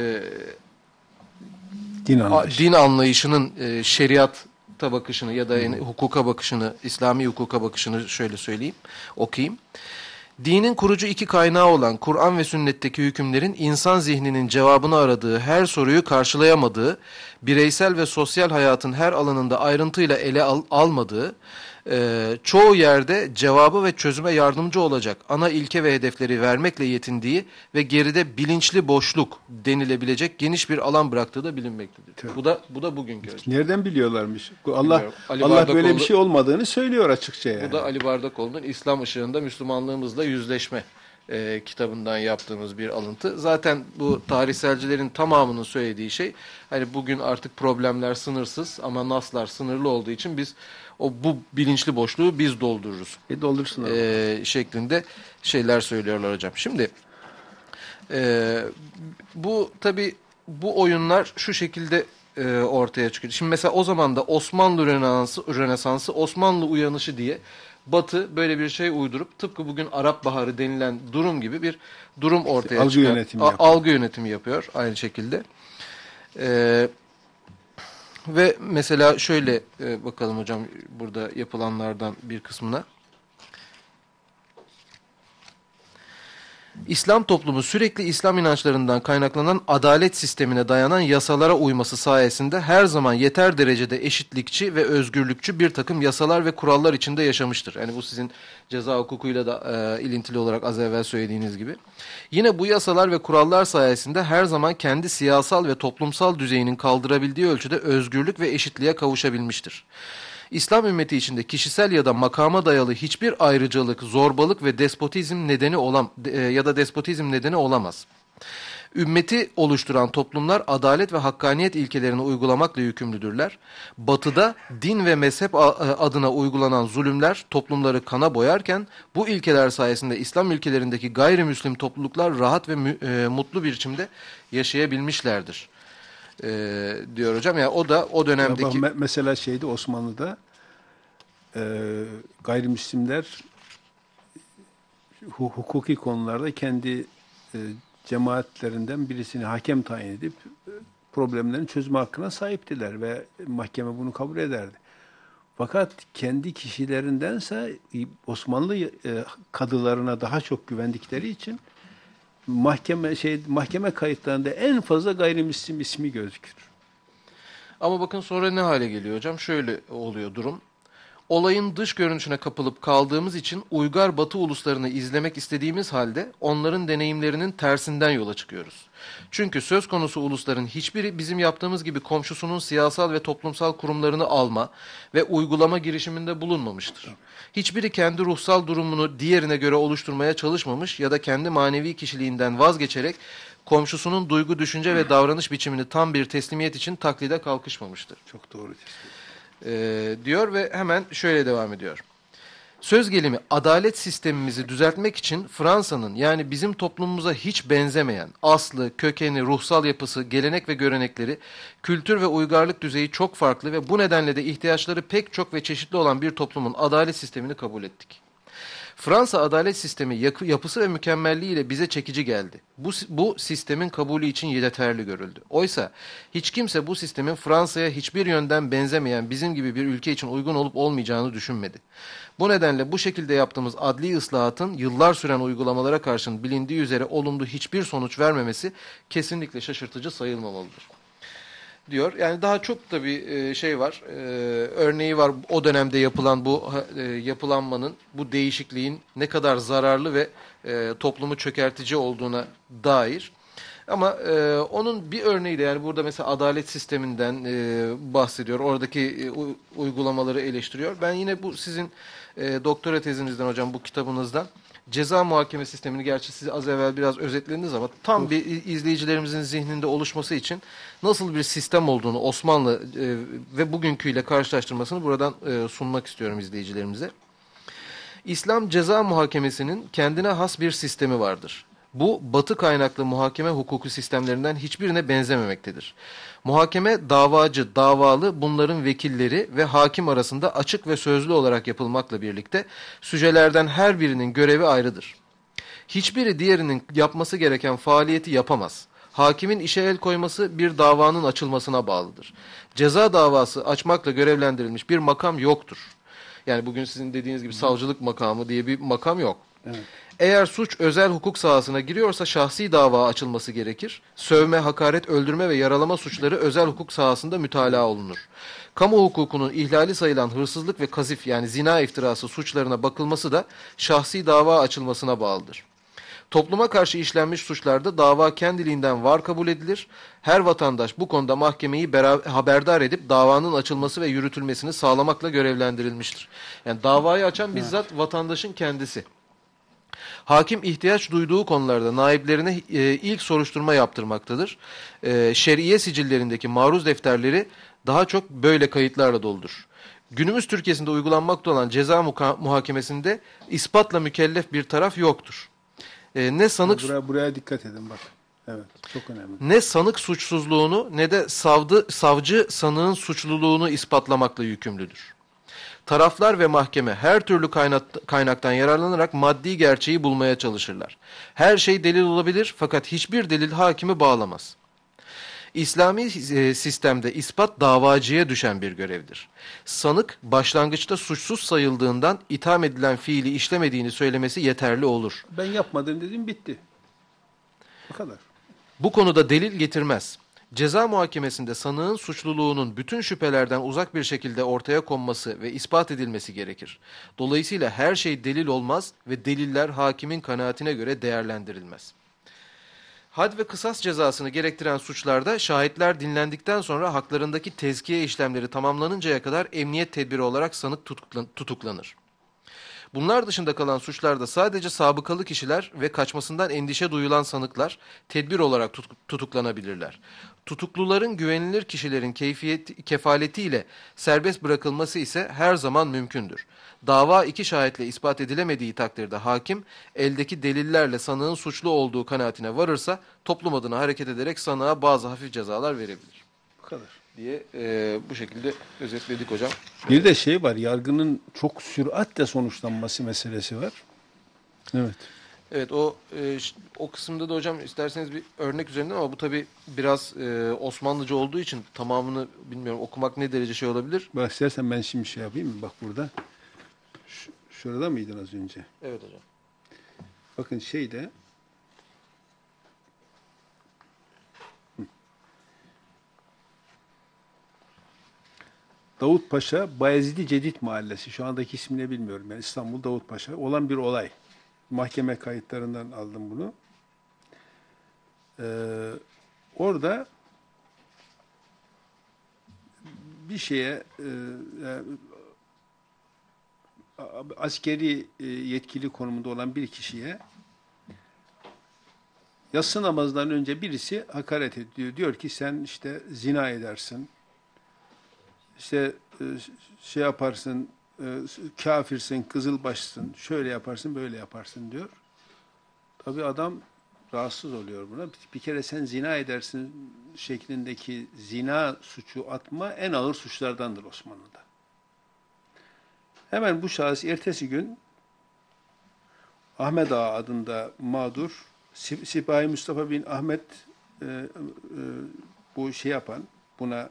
B: din anlayışının şeriata bakışını ya da yani hukuka bakışını, İslami hukuka bakışını şöyle söyleyeyim, okuyayım. Dinin kurucu iki kaynağı olan Kur'an ve sünnetteki hükümlerin insan zihninin cevabını aradığı, her soruyu karşılayamadığı, bireysel ve sosyal hayatın her alanında ayrıntıyla ele almadığı, çoğu yerde cevabı ve çözüme yardımcı olacak ana ilke ve hedefleri vermekle yetindiği ve geride bilinçli boşluk denilebilecek geniş bir alan bıraktığı da bilinmektedir.
A: Tabii.
B: Bu da bugünkü.
A: Nereden biliyorlarmış?
B: Bilmiyorum.
A: Allah böyle bir şey olmadığını söylüyor açıkça yani.
B: Bu da Ali Bardakoğlu'nun İslam ışığında Müslümanlığımızla yüzleşme kitabından yaptığımız bir alıntı. Zaten bu tarihselcilerin tamamının söylediği şey hani bugün artık problemler sınırsız ama naslar sınırlı olduğu için biz bu bilinçli boşluğu biz doldururuz.
A: Doldursun
B: şeklinde şeyler söylüyorlar hocam. Şimdi bu tabii bu oyunlar şu şekilde ortaya çıkıyor. Şimdi mesela o zaman da Osmanlı Rönesansı, Osmanlı uyanışı diye Batı böyle bir şey uydurup tıpkı bugün Arap Baharı denilen durum gibi bir durum ortaya çıkıyor. Algı yönetimi yapıyor aynı şekilde. Ve mesela şöyle bakalım hocam burada yapılanlardan bir kısmına. İslam toplumu sürekli İslam inançlarından kaynaklanan adalet sistemine dayanan yasalara uyması sayesinde her zaman yeter derecede eşitlikçi ve özgürlükçü bir takım yasalar ve kurallar içinde yaşamıştır. Yani bu sizin ceza hukukuyla da ilintili olarak az evvel söylediğiniz gibi. Yine bu yasalar ve kurallar sayesinde her zaman kendi siyasal ve toplumsal düzeyinin kaldırabildiği ölçüde özgürlük ve eşitliğe kavuşabilmiştir. İslam ümmeti içinde kişisel ya da makama dayalı hiçbir ayrıcalık, zorbalık ve despotizm nedeni olamaz. Ümmeti oluşturan toplumlar adalet ve hakkaniyet ilkelerini uygulamakla yükümlüdürler. Batı'da din ve mezhep adına uygulanan zulümler toplumları kana boyarken bu ilkeler sayesinde İslam ülkelerindeki gayrimüslim topluluklar rahat ve mutlu bir biçimde yaşayabilmişlerdir. Diyor hocam. Yani o da o dönemdeki...
A: Mesela Osmanlı'da gayrimüslimler hukuki konularda kendi cemaatlerinden birisini hakem tayin edip problemlerin çözme hakkına sahiptiler ve mahkeme bunu kabul ederdi. Fakat kendi kişilerindense Osmanlı kadılarına daha çok güvendikleri için mahkeme kayıtlarında en fazla gayrimüslim ismi gözükür.
B: Ama bakın sonra ne hale geliyor hocam? Şöyle oluyor durum. Olayın dış görünüşüne kapılıp kaldığımız için uygar Batı uluslarını izlemek istediğimiz halde onların deneyimlerinin tersinden yola çıkıyoruz. Çünkü söz konusu ulusların hiçbiri bizim yaptığımız gibi komşusunun siyasal ve toplumsal kurumlarını alma ve uygulama girişiminde bulunmamıştır. Hiçbiri kendi ruhsal durumunu diğerine göre oluşturmaya çalışmamış ya da kendi manevi kişiliğinden vazgeçerek komşusunun duygu, düşünce ve davranış biçimini tam bir teslimiyet için taklide kalkışmamıştır.
A: Çok doğru tespit.
B: Diyor ve hemen şöyle devam ediyor. Söz gelimi adalet sistemimizi düzeltmek için Fransa'nın yani bizim toplumumuza hiç benzemeyen aslı, kökeni, ruhsal yapısı, gelenek ve görenekleri, kültür ve uygarlık düzeyi çok farklı ve bu nedenle de ihtiyaçları pek çok ve çeşitli olan bir toplumun adalet sistemini kabul ettik. Fransa adalet sistemi yapısı ve mükemmelliğiyle bize çekici geldi. Bu sistemin kabulü için yeterli görüldü. Oysa hiç kimse bu sistemin Fransa'ya hiçbir yönden benzemeyen bizim gibi bir ülke için uygun olup olmayacağını düşünmedi. Bu nedenle bu şekilde yaptığımız adli ıslahatın yıllar süren uygulamalara karşın bilindiği üzere olumlu hiçbir sonuç vermemesi kesinlikle şaşırtıcı sayılmamalıdır. Diyor. Yani daha çok da bir şey var, örneği var o dönemde yapılan bu yapılanmanın, bu değişikliğin ne kadar zararlı ve toplumu çökertici olduğuna dair. Ama onun bir örneği de yani burada mesela adalet sisteminden bahsediyor, oradaki uygulamaları eleştiriyor. Ben yine bu sizin doktora tezinizden hocam bu kitabınızdan ceza muhakeme sistemini gerçi siz az evvel biraz özetlediniz ama tam bir izleyicilerimizin zihninde oluşması için nasıl bir sistem olduğunu Osmanlı ve bugünküyle karşılaştırmasını buradan sunmak istiyorum izleyicilerimize. İslam ceza muhakemesinin kendine has bir sistemi vardır. Bu batı kaynaklı muhakeme hukuku sistemlerinden hiçbirine benzememektedir. Muhakeme davacı, davalı, bunların vekilleri ve hakim arasında açık ve sözlü olarak yapılmakla birlikte sücelerden her birinin görevi ayrıdır. Hiçbiri diğerinin yapması gereken faaliyeti yapamaz. Hakimin işe el koyması bir davanın açılmasına bağlıdır. Ceza davası açmakla görevlendirilmiş bir makam yoktur. Yani bugün sizin dediğiniz gibi savcılık makamı diye bir makam yok.
A: Evet.
B: Eğer suç özel hukuk sahasına giriyorsa şahsi dava açılması gerekir. Sövme, hakaret, öldürme ve yaralama suçları özel hukuk sahasında mütalaa olunur. Kamu hukukunun ihlali sayılan hırsızlık ve kazif yani zina iftirası suçlarına bakılması da şahsi dava açılmasına bağlıdır. Topluma karşı işlenmiş suçlarda dava kendiliğinden var kabul edilir. Her vatandaş bu konuda mahkemeyi haberdar edip davanın açılması ve yürütülmesini sağlamakla görevlendirilmiştir. Yani davayı açan bizzat vatandaşın kendisi. Hakim ihtiyaç duyduğu konularda naiplerine ilk soruşturma yaptırmaktadır. Şer'iye sicillerindeki maruz defterleri daha çok böyle kayıtlarla doludur. Günümüz Türkiye'sinde uygulanmakta olan ceza muhakemesinde ispatla mükellef bir taraf yoktur. Ne sanık
A: Buraya dikkat edin bak. Evet, çok önemli.
B: ne sanık suçsuzluğunu ne de savcı sanığın suçluluğunu ispatlamakla yükümlüdür. Taraflar ve mahkeme her türlü kaynaktan yararlanarak maddi gerçeği bulmaya çalışırlar. Her şey delil olabilir fakat hiçbir delil hakimi bağlamaz. İslami sistemde ispat davacıya düşen bir görevdir. Sanık başlangıçta suçsuz sayıldığından itham edilen fiili işlemediğini söylemesi yeterli olur.
A: Ben yapmadım dedim bitti. Bu kadar.
B: Bu konuda delil getirmez. Ceza muhakemesinde sanığın suçluluğunun bütün şüphelerden uzak bir şekilde ortaya konması ve ispat edilmesi gerekir. Dolayısıyla her şey delil olmaz ve deliller hakimin kanaatine göre değerlendirilmez. Had ve kısas cezasını gerektiren suçlarda şahitler dinlendikten sonra haklarındaki tezkiye işlemleri tamamlanıncaya kadar emniyet tedbiri olarak sanık tutuklanır. Bunlar dışında kalan suçlarda sadece sabıkalı kişiler ve kaçmasından endişe duyulan sanıklar tedbir olarak tutuklanabilirler. Tutukluların güvenilir kişilerin kefaletiyle serbest bırakılması ise her zaman mümkündür. Dava iki şahitle ispat edilemediği takdirde hakim eldeki delillerle sanığın suçlu olduğu kanaatine varırsa toplum adına hareket ederek sanığa bazı hafif cezalar verebilir
A: Bu kadar.
B: diye bu şekilde özetledik hocam.
A: Bir de şey var, yargının çok süratle sonuçlanması meselesi var. Evet.
B: Evet o kısımda da hocam isterseniz bir örnek üzerinden ama bu tabi biraz Osmanlıca olduğu için tamamını bilmiyorum okumak ne derece şey olabilir.
A: Bak istersen ben şimdi şey yapayım mı? Bak burada. Şurada mıydın az önce?
B: Evet hocam.
A: Bakın şeyde Davutpaşa Bayezid-i Cedid Mahallesi. Şu andaki ismini bilmiyorum. Yani İstanbul Davutpaşa. Olan bir olay. Mahkeme kayıtlarından aldım bunu. Orada bir şeye askeri yetkili konumunda olan bir kişiye yatsı namazından önce birisi hakaret ediyor. Diyor ki sen işte zina edersin. İşte şey yaparsın, kafirsin, kızılbaşsın, şöyle yaparsın, böyle yaparsın diyor. Tabii adam rahatsız oluyor buna. Bir kere sen zina edersin şeklindeki zina suçu atma en ağır suçlardandır Osmanlı'da. Hemen bu şahıs ertesi gün Ahmet Ağa adında mağdur, Sipahi Mustafa bin Ahmet bu şey yapan, buna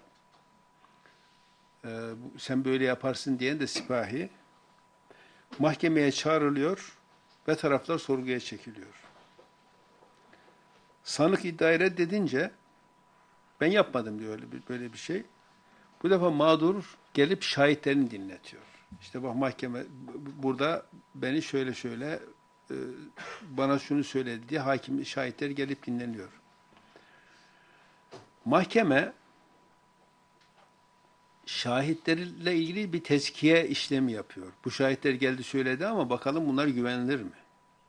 A: sen böyle yaparsın diyen de sipahi mahkemeye çağrılıyor ve taraflar sorguya çekiliyor. Sanık iddiayı reddedince ben yapmadım diyor böyle bir şey. Bu defa mağdur gelip şahitlerini dinletiyor. İşte bak mahkeme burada beni şöyle şöyle bana şunu söyledi diye hakim şahitler gelip dinleniyor. Mahkeme şahitlerle ilgili bir tezkiye işlemi yapıyor. Bu şahitler geldi söyledi ama bakalım bunlar güvenilir mi?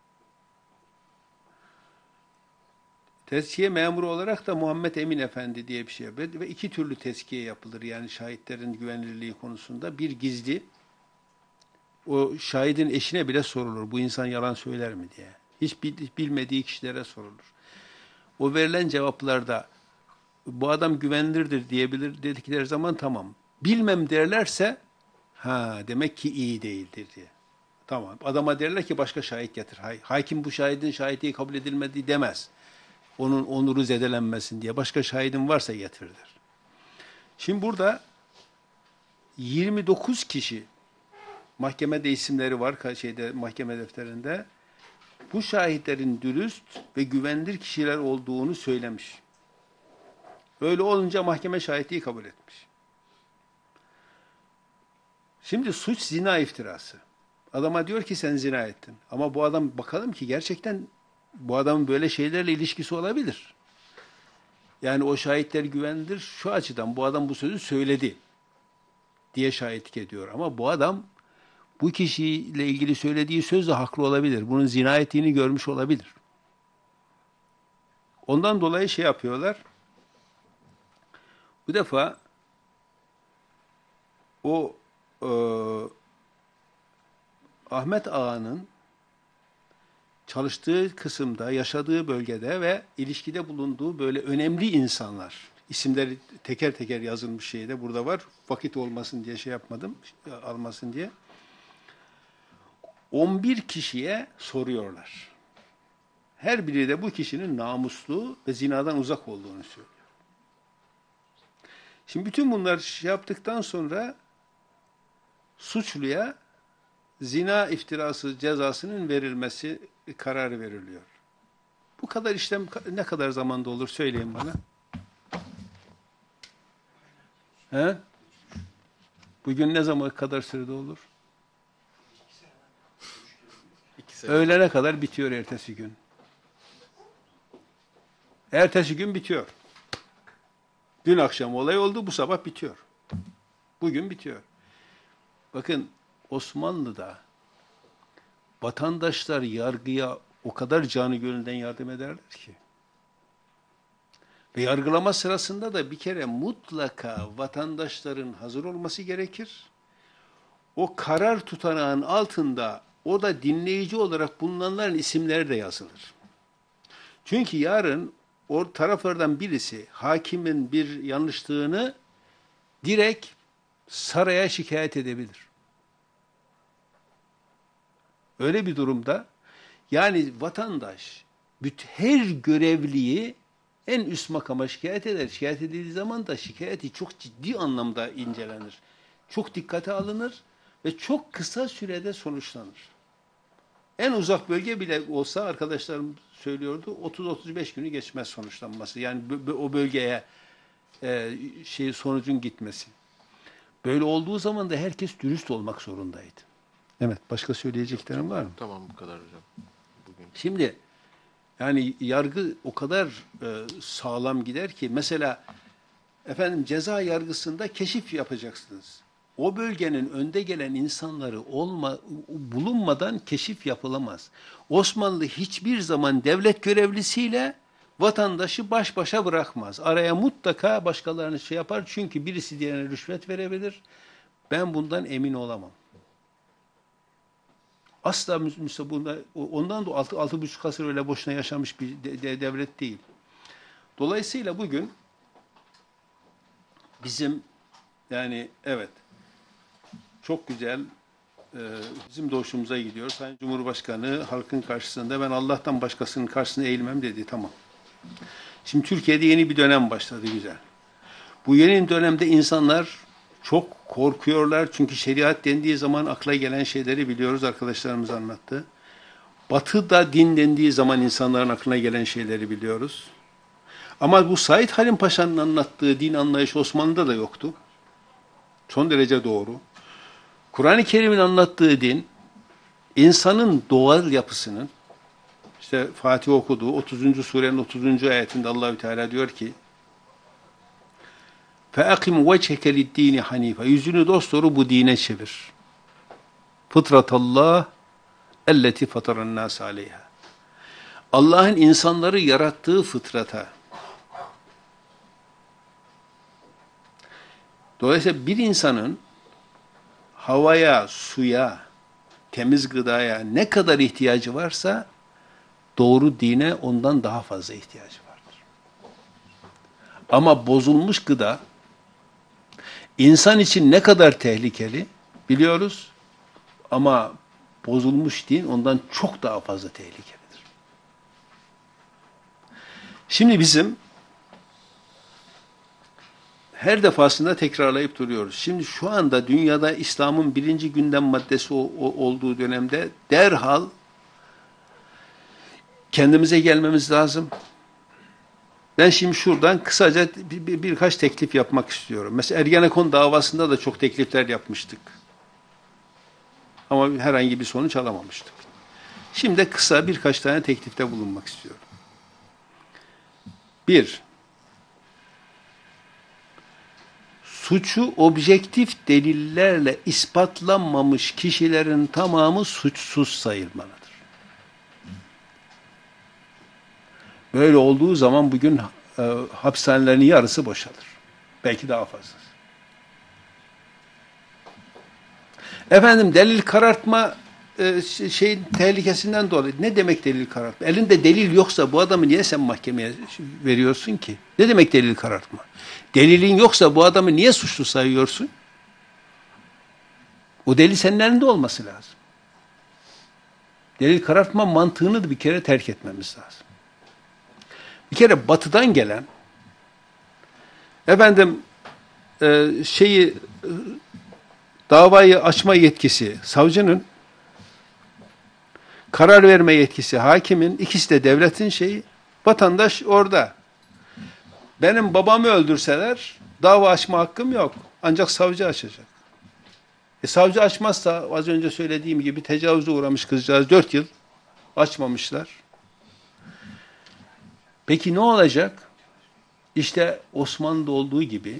A: Tezkiye memuru olarak da Muhammed Emin Efendi diye bir şey yapıyor. Ve iki türlü tezkiye yapılır. Yani şahitlerin güvenilirliği konusunda. Bir gizli, o şahidin eşine bile sorulur. Bu insan yalan söyler mi diye. Hiç bilmediği kişilere sorulur. O verilen cevaplarda bu adam güvenilirdir diyebilir dedikleri zaman tamam. Bilmem derlerse demek ki iyi değildir diye. Tamam. Adama derler ki başka şahit getir. Hakim bu şahidin şahitliği kabul edilmedi demez. Onun onuru zedelenmesin diye. Başka şahidin varsa getirdir. Şimdi burada 29 kişi mahkemede isimleri var mahkeme defterinde. Bu şahitlerin dürüst ve güvenilir kişiler olduğunu söylemiş. Öyle olunca mahkeme şahitliği kabul etmiş. Şimdi suç zina iftirası. Adama diyor ki sen zina ettin. Ama bu adam bakalım ki gerçekten bu adamın böyle şeylerle ilişkisi olabilir. Yani o şahitler güvenilir şu açıdan bu adam bu sözü söyledi diye şahitlik ediyor. Ama bu adam bu kişiyle ilgili söylediği sözle haklı olabilir. Bunun zina ettiğini görmüş olabilir. Ondan dolayı şey yapıyorlar. Bu defa o Ahmet Ağa'nın çalıştığı kısımda, yaşadığı bölgede ve ilişkide bulunduğu böyle önemli insanlar, isimleri teker teker yazılmış şeyde burada var. Vakit olmasın diye şey yapmadım, almasın diye. 11 kişiye soruyorlar. Her biri de bu kişinin namuslu ve zinadan uzak olduğunu söylüyor. Şimdi bütün bunlar şey yaptıktan sonra suçluya zina iftirası cezasının verilmesi kararı veriliyor. Bu kadar işlem ne kadar zamanda olur söyleyin bana. He? Bugün ne zaman kadar sürede olur?
B: 2 sene.
A: Öğlene kadar bitiyor ertesi gün. Ertesi gün bitiyor. Dün akşam olay oldu, bu sabah bitiyor. Bugün bitiyor. Bakın Osmanlı'da vatandaşlar yargıya o kadar canı gönülden yardım ederler ki. Ve yargılama sırasında da bir kere mutlaka vatandaşların hazır olması gerekir. O karar tutanağın altında o da dinleyici olarak bulunanların isimleri de yazılır. Çünkü yarın o taraflardan birisi hakimin bir yanlışlığını direkt saraya şikayet edebilir. Öyle bir durumda yani vatandaş her görevliyi en üst makama şikayet eder. Şikayet edildiği zaman da şikayeti çok ciddi anlamda incelenir. Çok dikkate alınır ve çok kısa sürede sonuçlanır. En uzak bölge bile olsa arkadaşlarım söylüyordu 30-35 günü geçmez sonuçlanması. Yani o bölgeye sonucun gitmesi. Böyle olduğu zaman da herkes dürüst olmak zorundaydı. Evet, başka söyleyeceklerim var mı?
B: Tamam, bu kadar hocam. Bugün.
A: Şimdi yani yargı o kadar sağlam gider ki, mesela efendim ceza yargısında keşif yapacaksınız. O bölgenin önde gelen insanları bulunmadan keşif yapılamaz. Osmanlı hiçbir zaman devlet görevlisiyle vatandaşı baş başa bırakmaz. Araya mutlaka başkalarını şey yapar, çünkü birisi diğerine rüşvet verebilir. Ben bundan emin olamam. Asla ondan da 6,5 asır öyle boşuna yaşamış bir devlet değil. Dolayısıyla bugün bizim, yani evet, çok güzel, bizim de hoşumuza gidiyor. Sayın Cumhurbaşkanı halkın karşısında ben Allah'tan başkasının karşısına eğilmem dedi. Tamam. Şimdi Türkiye'de yeni bir dönem başladı, güzel. Bu yeni dönemde insanlar çok korkuyorlar, çünkü şeriat dendiği zaman akla gelen şeyleri biliyoruz, arkadaşlarımız anlattı. Batı'da din dendiği zaman insanların aklına gelen şeyleri biliyoruz. Ama bu Said Halim Paşa'nın anlattığı din anlayışı Osmanlı'da da yoktu. Son derece doğru. Kur'an-ı Kerim'in anlattığı din, insanın doğal yapısının, işte Fatih okuduğu 30. surenin 30. ayetinde Allahü Teala diyor ki, فَاَقِمْ وَجْهَكَ لِلدِّينِ حَن۪يفًا, yüzünü dosdoğru bu dine çevir. Fıtratallah elleti fataran nas aleyha. Allah'ın insanları yarattığı fıtrata. Dolayısıyla bir insanın havaya, suya, temiz gıdaya ne kadar ihtiyacı varsa doğru dine ondan daha fazla ihtiyacı vardır. Ama bozulmuş gıda insan için ne kadar tehlikeli biliyoruz, ama bozulmuş din ondan çok daha fazla tehlikelidir. Şimdi bizim her defasında tekrarlayıp duruyoruz. Şimdi şu anda dünyada İslam'ın birinci gündem maddesi olduğu dönemde derhal kendimize gelmemiz lazım. Ben şimdi şuradan kısaca birkaç teklif yapmak istiyorum. Mesela Ergenekon davasında da çok teklifler yapmıştık. Ama herhangi bir sonuç alamamıştık. Şimdi de kısa birkaç tane teklifte bulunmak istiyorum. Bir, suçu objektif delillerle ispatlanmamış kişilerin tamamı suçsuz sayılmalıdır. Böyle olduğu zaman bugün hapishanelerin yarısı boşalır. Belki daha fazla. Efendim delil karartma şeyin tehlikesinden dolayı. Ne demek delil karartma? Elinde delil yoksa bu adamı niye sen mahkemeye veriyorsun ki? Ne demek delil karartma? Delilin yoksa bu adamı niye suçlu sayıyorsun? O delil senin elinde olması lazım. Delil karartma mantığını da bir kere terk etmemiz lazım. Bir kere batıdan gelen efendim davayı açma yetkisi savcının, karar verme yetkisi hakimin, ikisi de devletin şeyi. Vatandaş orada. Benim babamı öldürseler dava açma hakkım yok. Ancak savcı açacak. Savcı açmazsa az önce söylediğim gibi tecavüze uğramış kızcağız 4 yıl açmamışlar. Peki ne olacak? İşte Osmanlı'da olduğu gibi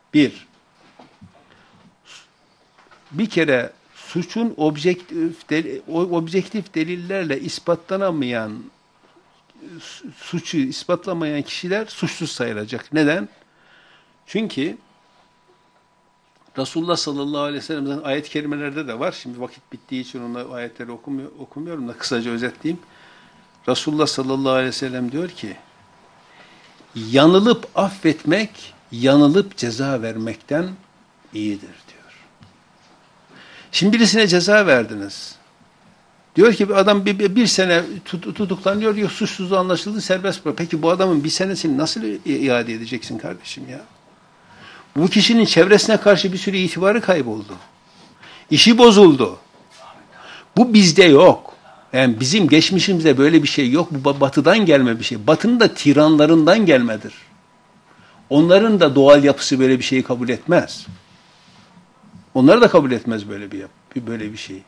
A: bir kere suçun objektif delillerle ispatlanamayan, suçu ispatlamayan kişiler suçsuz sayılacak. Neden? Çünkü Resulullah sallallahu aleyhi ve sellem'den ayet-i kerimelerde de var. Şimdi vakit bittiği için o ayetleri okumuyorum da kısaca özetleyeyim. Resulullah sallallahu aleyhi ve sellem diyor ki, yanılıp affetmek, yanılıp ceza vermekten iyidir diyor. Şimdi birisine ceza verdiniz. Diyor ki bir adam bir sene tutuklanıyor, diyor suçsuzluğu anlaşıldı, serbest bırak. Peki bu adamın bir senesini nasıl iade edeceksin kardeşim ya? Bu kişinin çevresine karşı bir sürü itibarı kayboldu. İşi bozuldu. Bu bizde yok. Yani bizim geçmişimizde böyle bir şey yok. Bu batıdan gelme bir şey. Batının da tiranlarından gelmedir. Onların da doğal yapısı böyle bir şeyi kabul etmez. Onlar da kabul etmez böyle bir şeyi.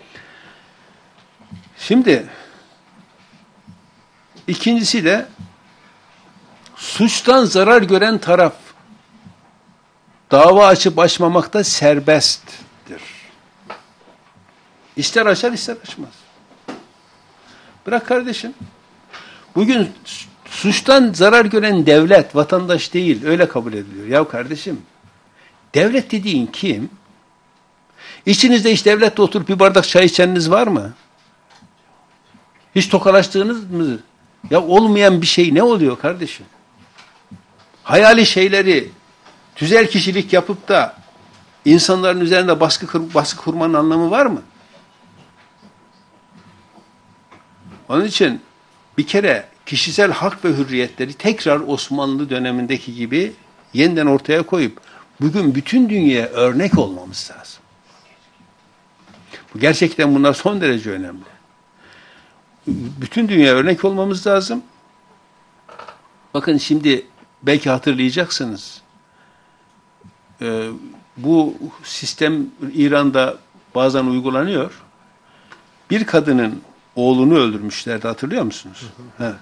A: Şimdi ikincisi de suçtan zarar gören taraf dava açıp açmamakta serbesttir. İster açar ister açmaz. Bırak kardeşim. Bugün suçtan zarar gören devlet, vatandaş değil. Öyle kabul ediliyor. Ya kardeşim, devlet dediğin kim? İçinizde hiç devlette oturup bir bardak çay içeniniz var mı? Hiç tokalaştığınız mı? Ya olmayan bir şey ne oluyor kardeşim? Hayali şeyleri tüzel kişilik yapıp da insanların üzerinde baskı kurmanın anlamı var mı? Onun için bir kere kişisel hak ve hürriyetleri tekrar Osmanlı dönemindeki gibi yeniden ortaya koyup bugün bütün dünyaya örnek olmamız lazım. Gerçekten bunlar son derece önemli. Bütün dünyaya örnek olmamız lazım. Bakın şimdi belki hatırlayacaksınız. Bu sistem İran'da bazen uygulanıyor. Bir kadının oğlunu öldürmüşlerdi, hatırlıyor musunuz? He.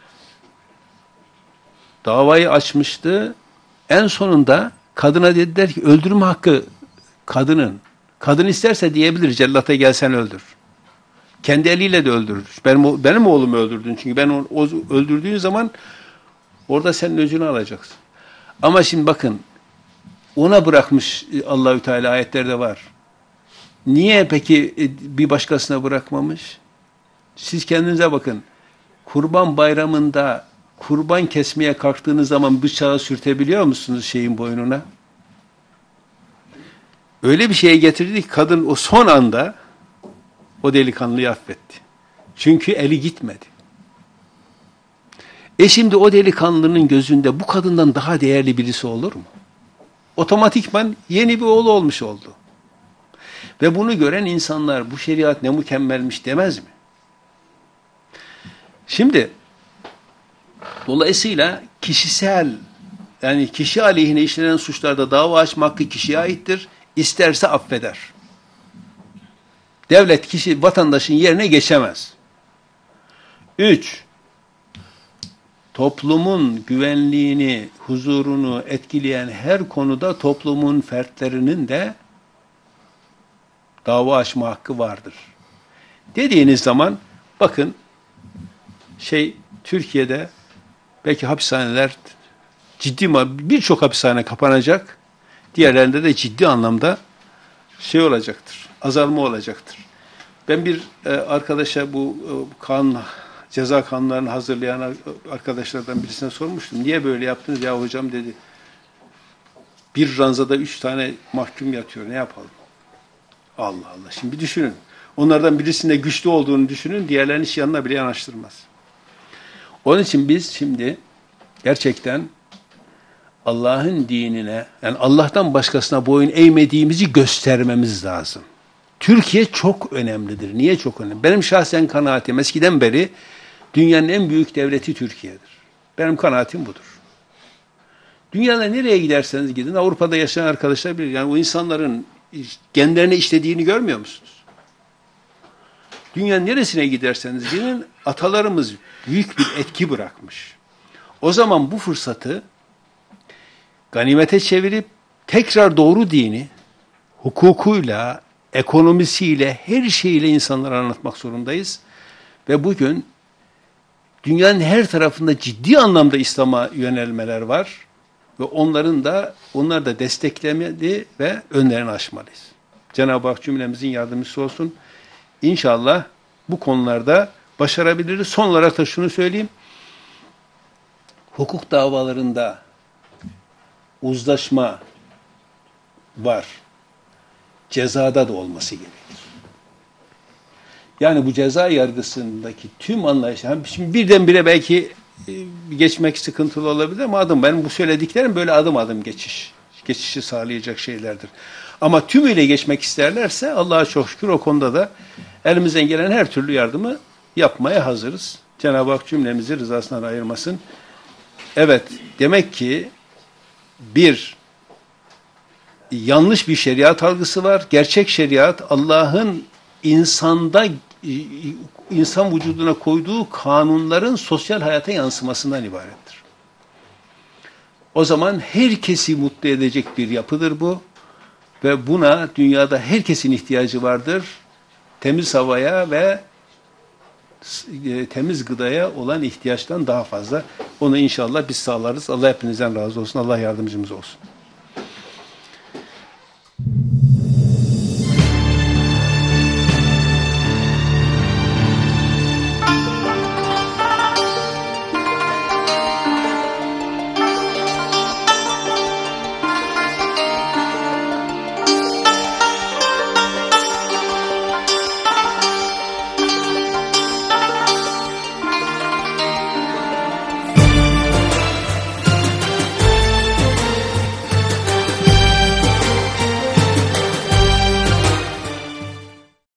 A: Davayı açmıştı. En sonunda kadına dediler ki öldürme hakkı kadının. Kadın isterse diyebilir, cellata gelsen öldür. Kendi eliyle de öldürür. Benim oğlumu öldürdün. Çünkü ben o öldürdüğün zaman orada senin öcünü alacaksın. Ama şimdi bakın, ona bırakmış Allahü Teala, ayetlerde var. Niye peki bir başkasına bırakmamış? Siz kendinize bakın. Kurban bayramında kurban kesmeye kalktığınız zaman bıçağı sürtebiliyor musunuz şeyin boynuna? Öyle bir şeye getirdi ki kadın o son anda o delikanlıyı affetti. Çünkü eli gitmedi. Şimdi o delikanlının gözünde bu kadından daha değerli birisi olur mu? Otomatikman yeni bir oğlu olmuş oldu. Ve bunu gören insanlar bu şeriat ne mükemmelmiş demez mi? Şimdi dolayısıyla kişisel, yani kişi aleyhine işlenen suçlarda dava açma hakkı kişiye aittir. İsterse affeder. Devlet vatandaşın yerine geçemez. 3. Toplumun güvenliğini, huzurunu etkileyen her konuda toplumun fertlerinin de dava açma hakkı vardır. Dediğiniz zaman bakın Türkiye'de belki hapishaneler birçok hapishane kapanacak. Diğerlerinde de ciddi anlamda olacaktır. Azalma olacaktır. Ben bir arkadaşa bu ceza kanunlarını hazırlayan arkadaşlardan birisine sormuştum. Niye böyle yaptınız? Ya hocam dedi, bir ranzada 3 tane mahkum yatıyor. Ne yapalım? Allah Allah. Şimdi bir düşünün. Onlardan birisinde güçlü olduğunu düşünün. Diğerlerinin hiç yanına bile yanaştırmaz. Onun için biz şimdi gerçekten Allah'ın dinine, yani Allah'tan başkasına boyun eğmediğimizi göstermemiz lazım. Türkiye çok önemlidir. Niye çok önemli? Benim şahsen kanaatim eskiden beri dünyanın en büyük devleti Türkiye'dir. Benim kanaatim budur. Dünyada nereye giderseniz gidin, Avrupa'da yaşayan arkadaşlar bilir. Yani o insanların genlerine işlediğini görmüyor musunuz? Dünyanın neresine giderseniz gidin, atalarımız büyük bir etki bırakmış. O zaman bu fırsatı ganimete çevirip tekrar doğru dini hukukuyla, ekonomisiyle, her şeyiyle insanlara anlatmak zorundayız. Ve bugün dünyanın her tarafında ciddi anlamda İslam'a yönelmeler var. Ve onlar da desteklemeli ve önlerini aşmalıyız. Cenab-ı Hak cümlemizin yardımcısı olsun. İnşallah bu konularda başarabiliriz. Son olarak da şunu söyleyeyim. Hukuk davalarında uzlaşma var. Cezada da olması gerekir. Yani bu ceza yargısındaki tüm anlayışlar, şimdi birdenbire belki geçmek sıkıntılı olabilir ama benim bu söylediklerim böyle adım adım geçişi sağlayacak şeylerdir. Ama tümüyle geçmek isterlerse Allah'a çok şükür o konuda da elimizden gelen her türlü yardımı yapmaya hazırız. Cenab-ı Hak cümlemizi rızasından ayırmasın. Evet, demek ki yanlış bir şeriat algısı var. Gerçek şeriat Allah'ın insan vücuduna koyduğu kanunların sosyal hayata yansımasından ibarettir. O zaman herkesi mutlu edecek bir yapıdır bu ve buna dünyada herkesin ihtiyacı vardır. Temiz havaya ve temiz gıdaya olan ihtiyaçtan daha fazla. Onu inşallah biz sağlarız. Allah hepinizden razı olsun. Allah yardımcımız olsun.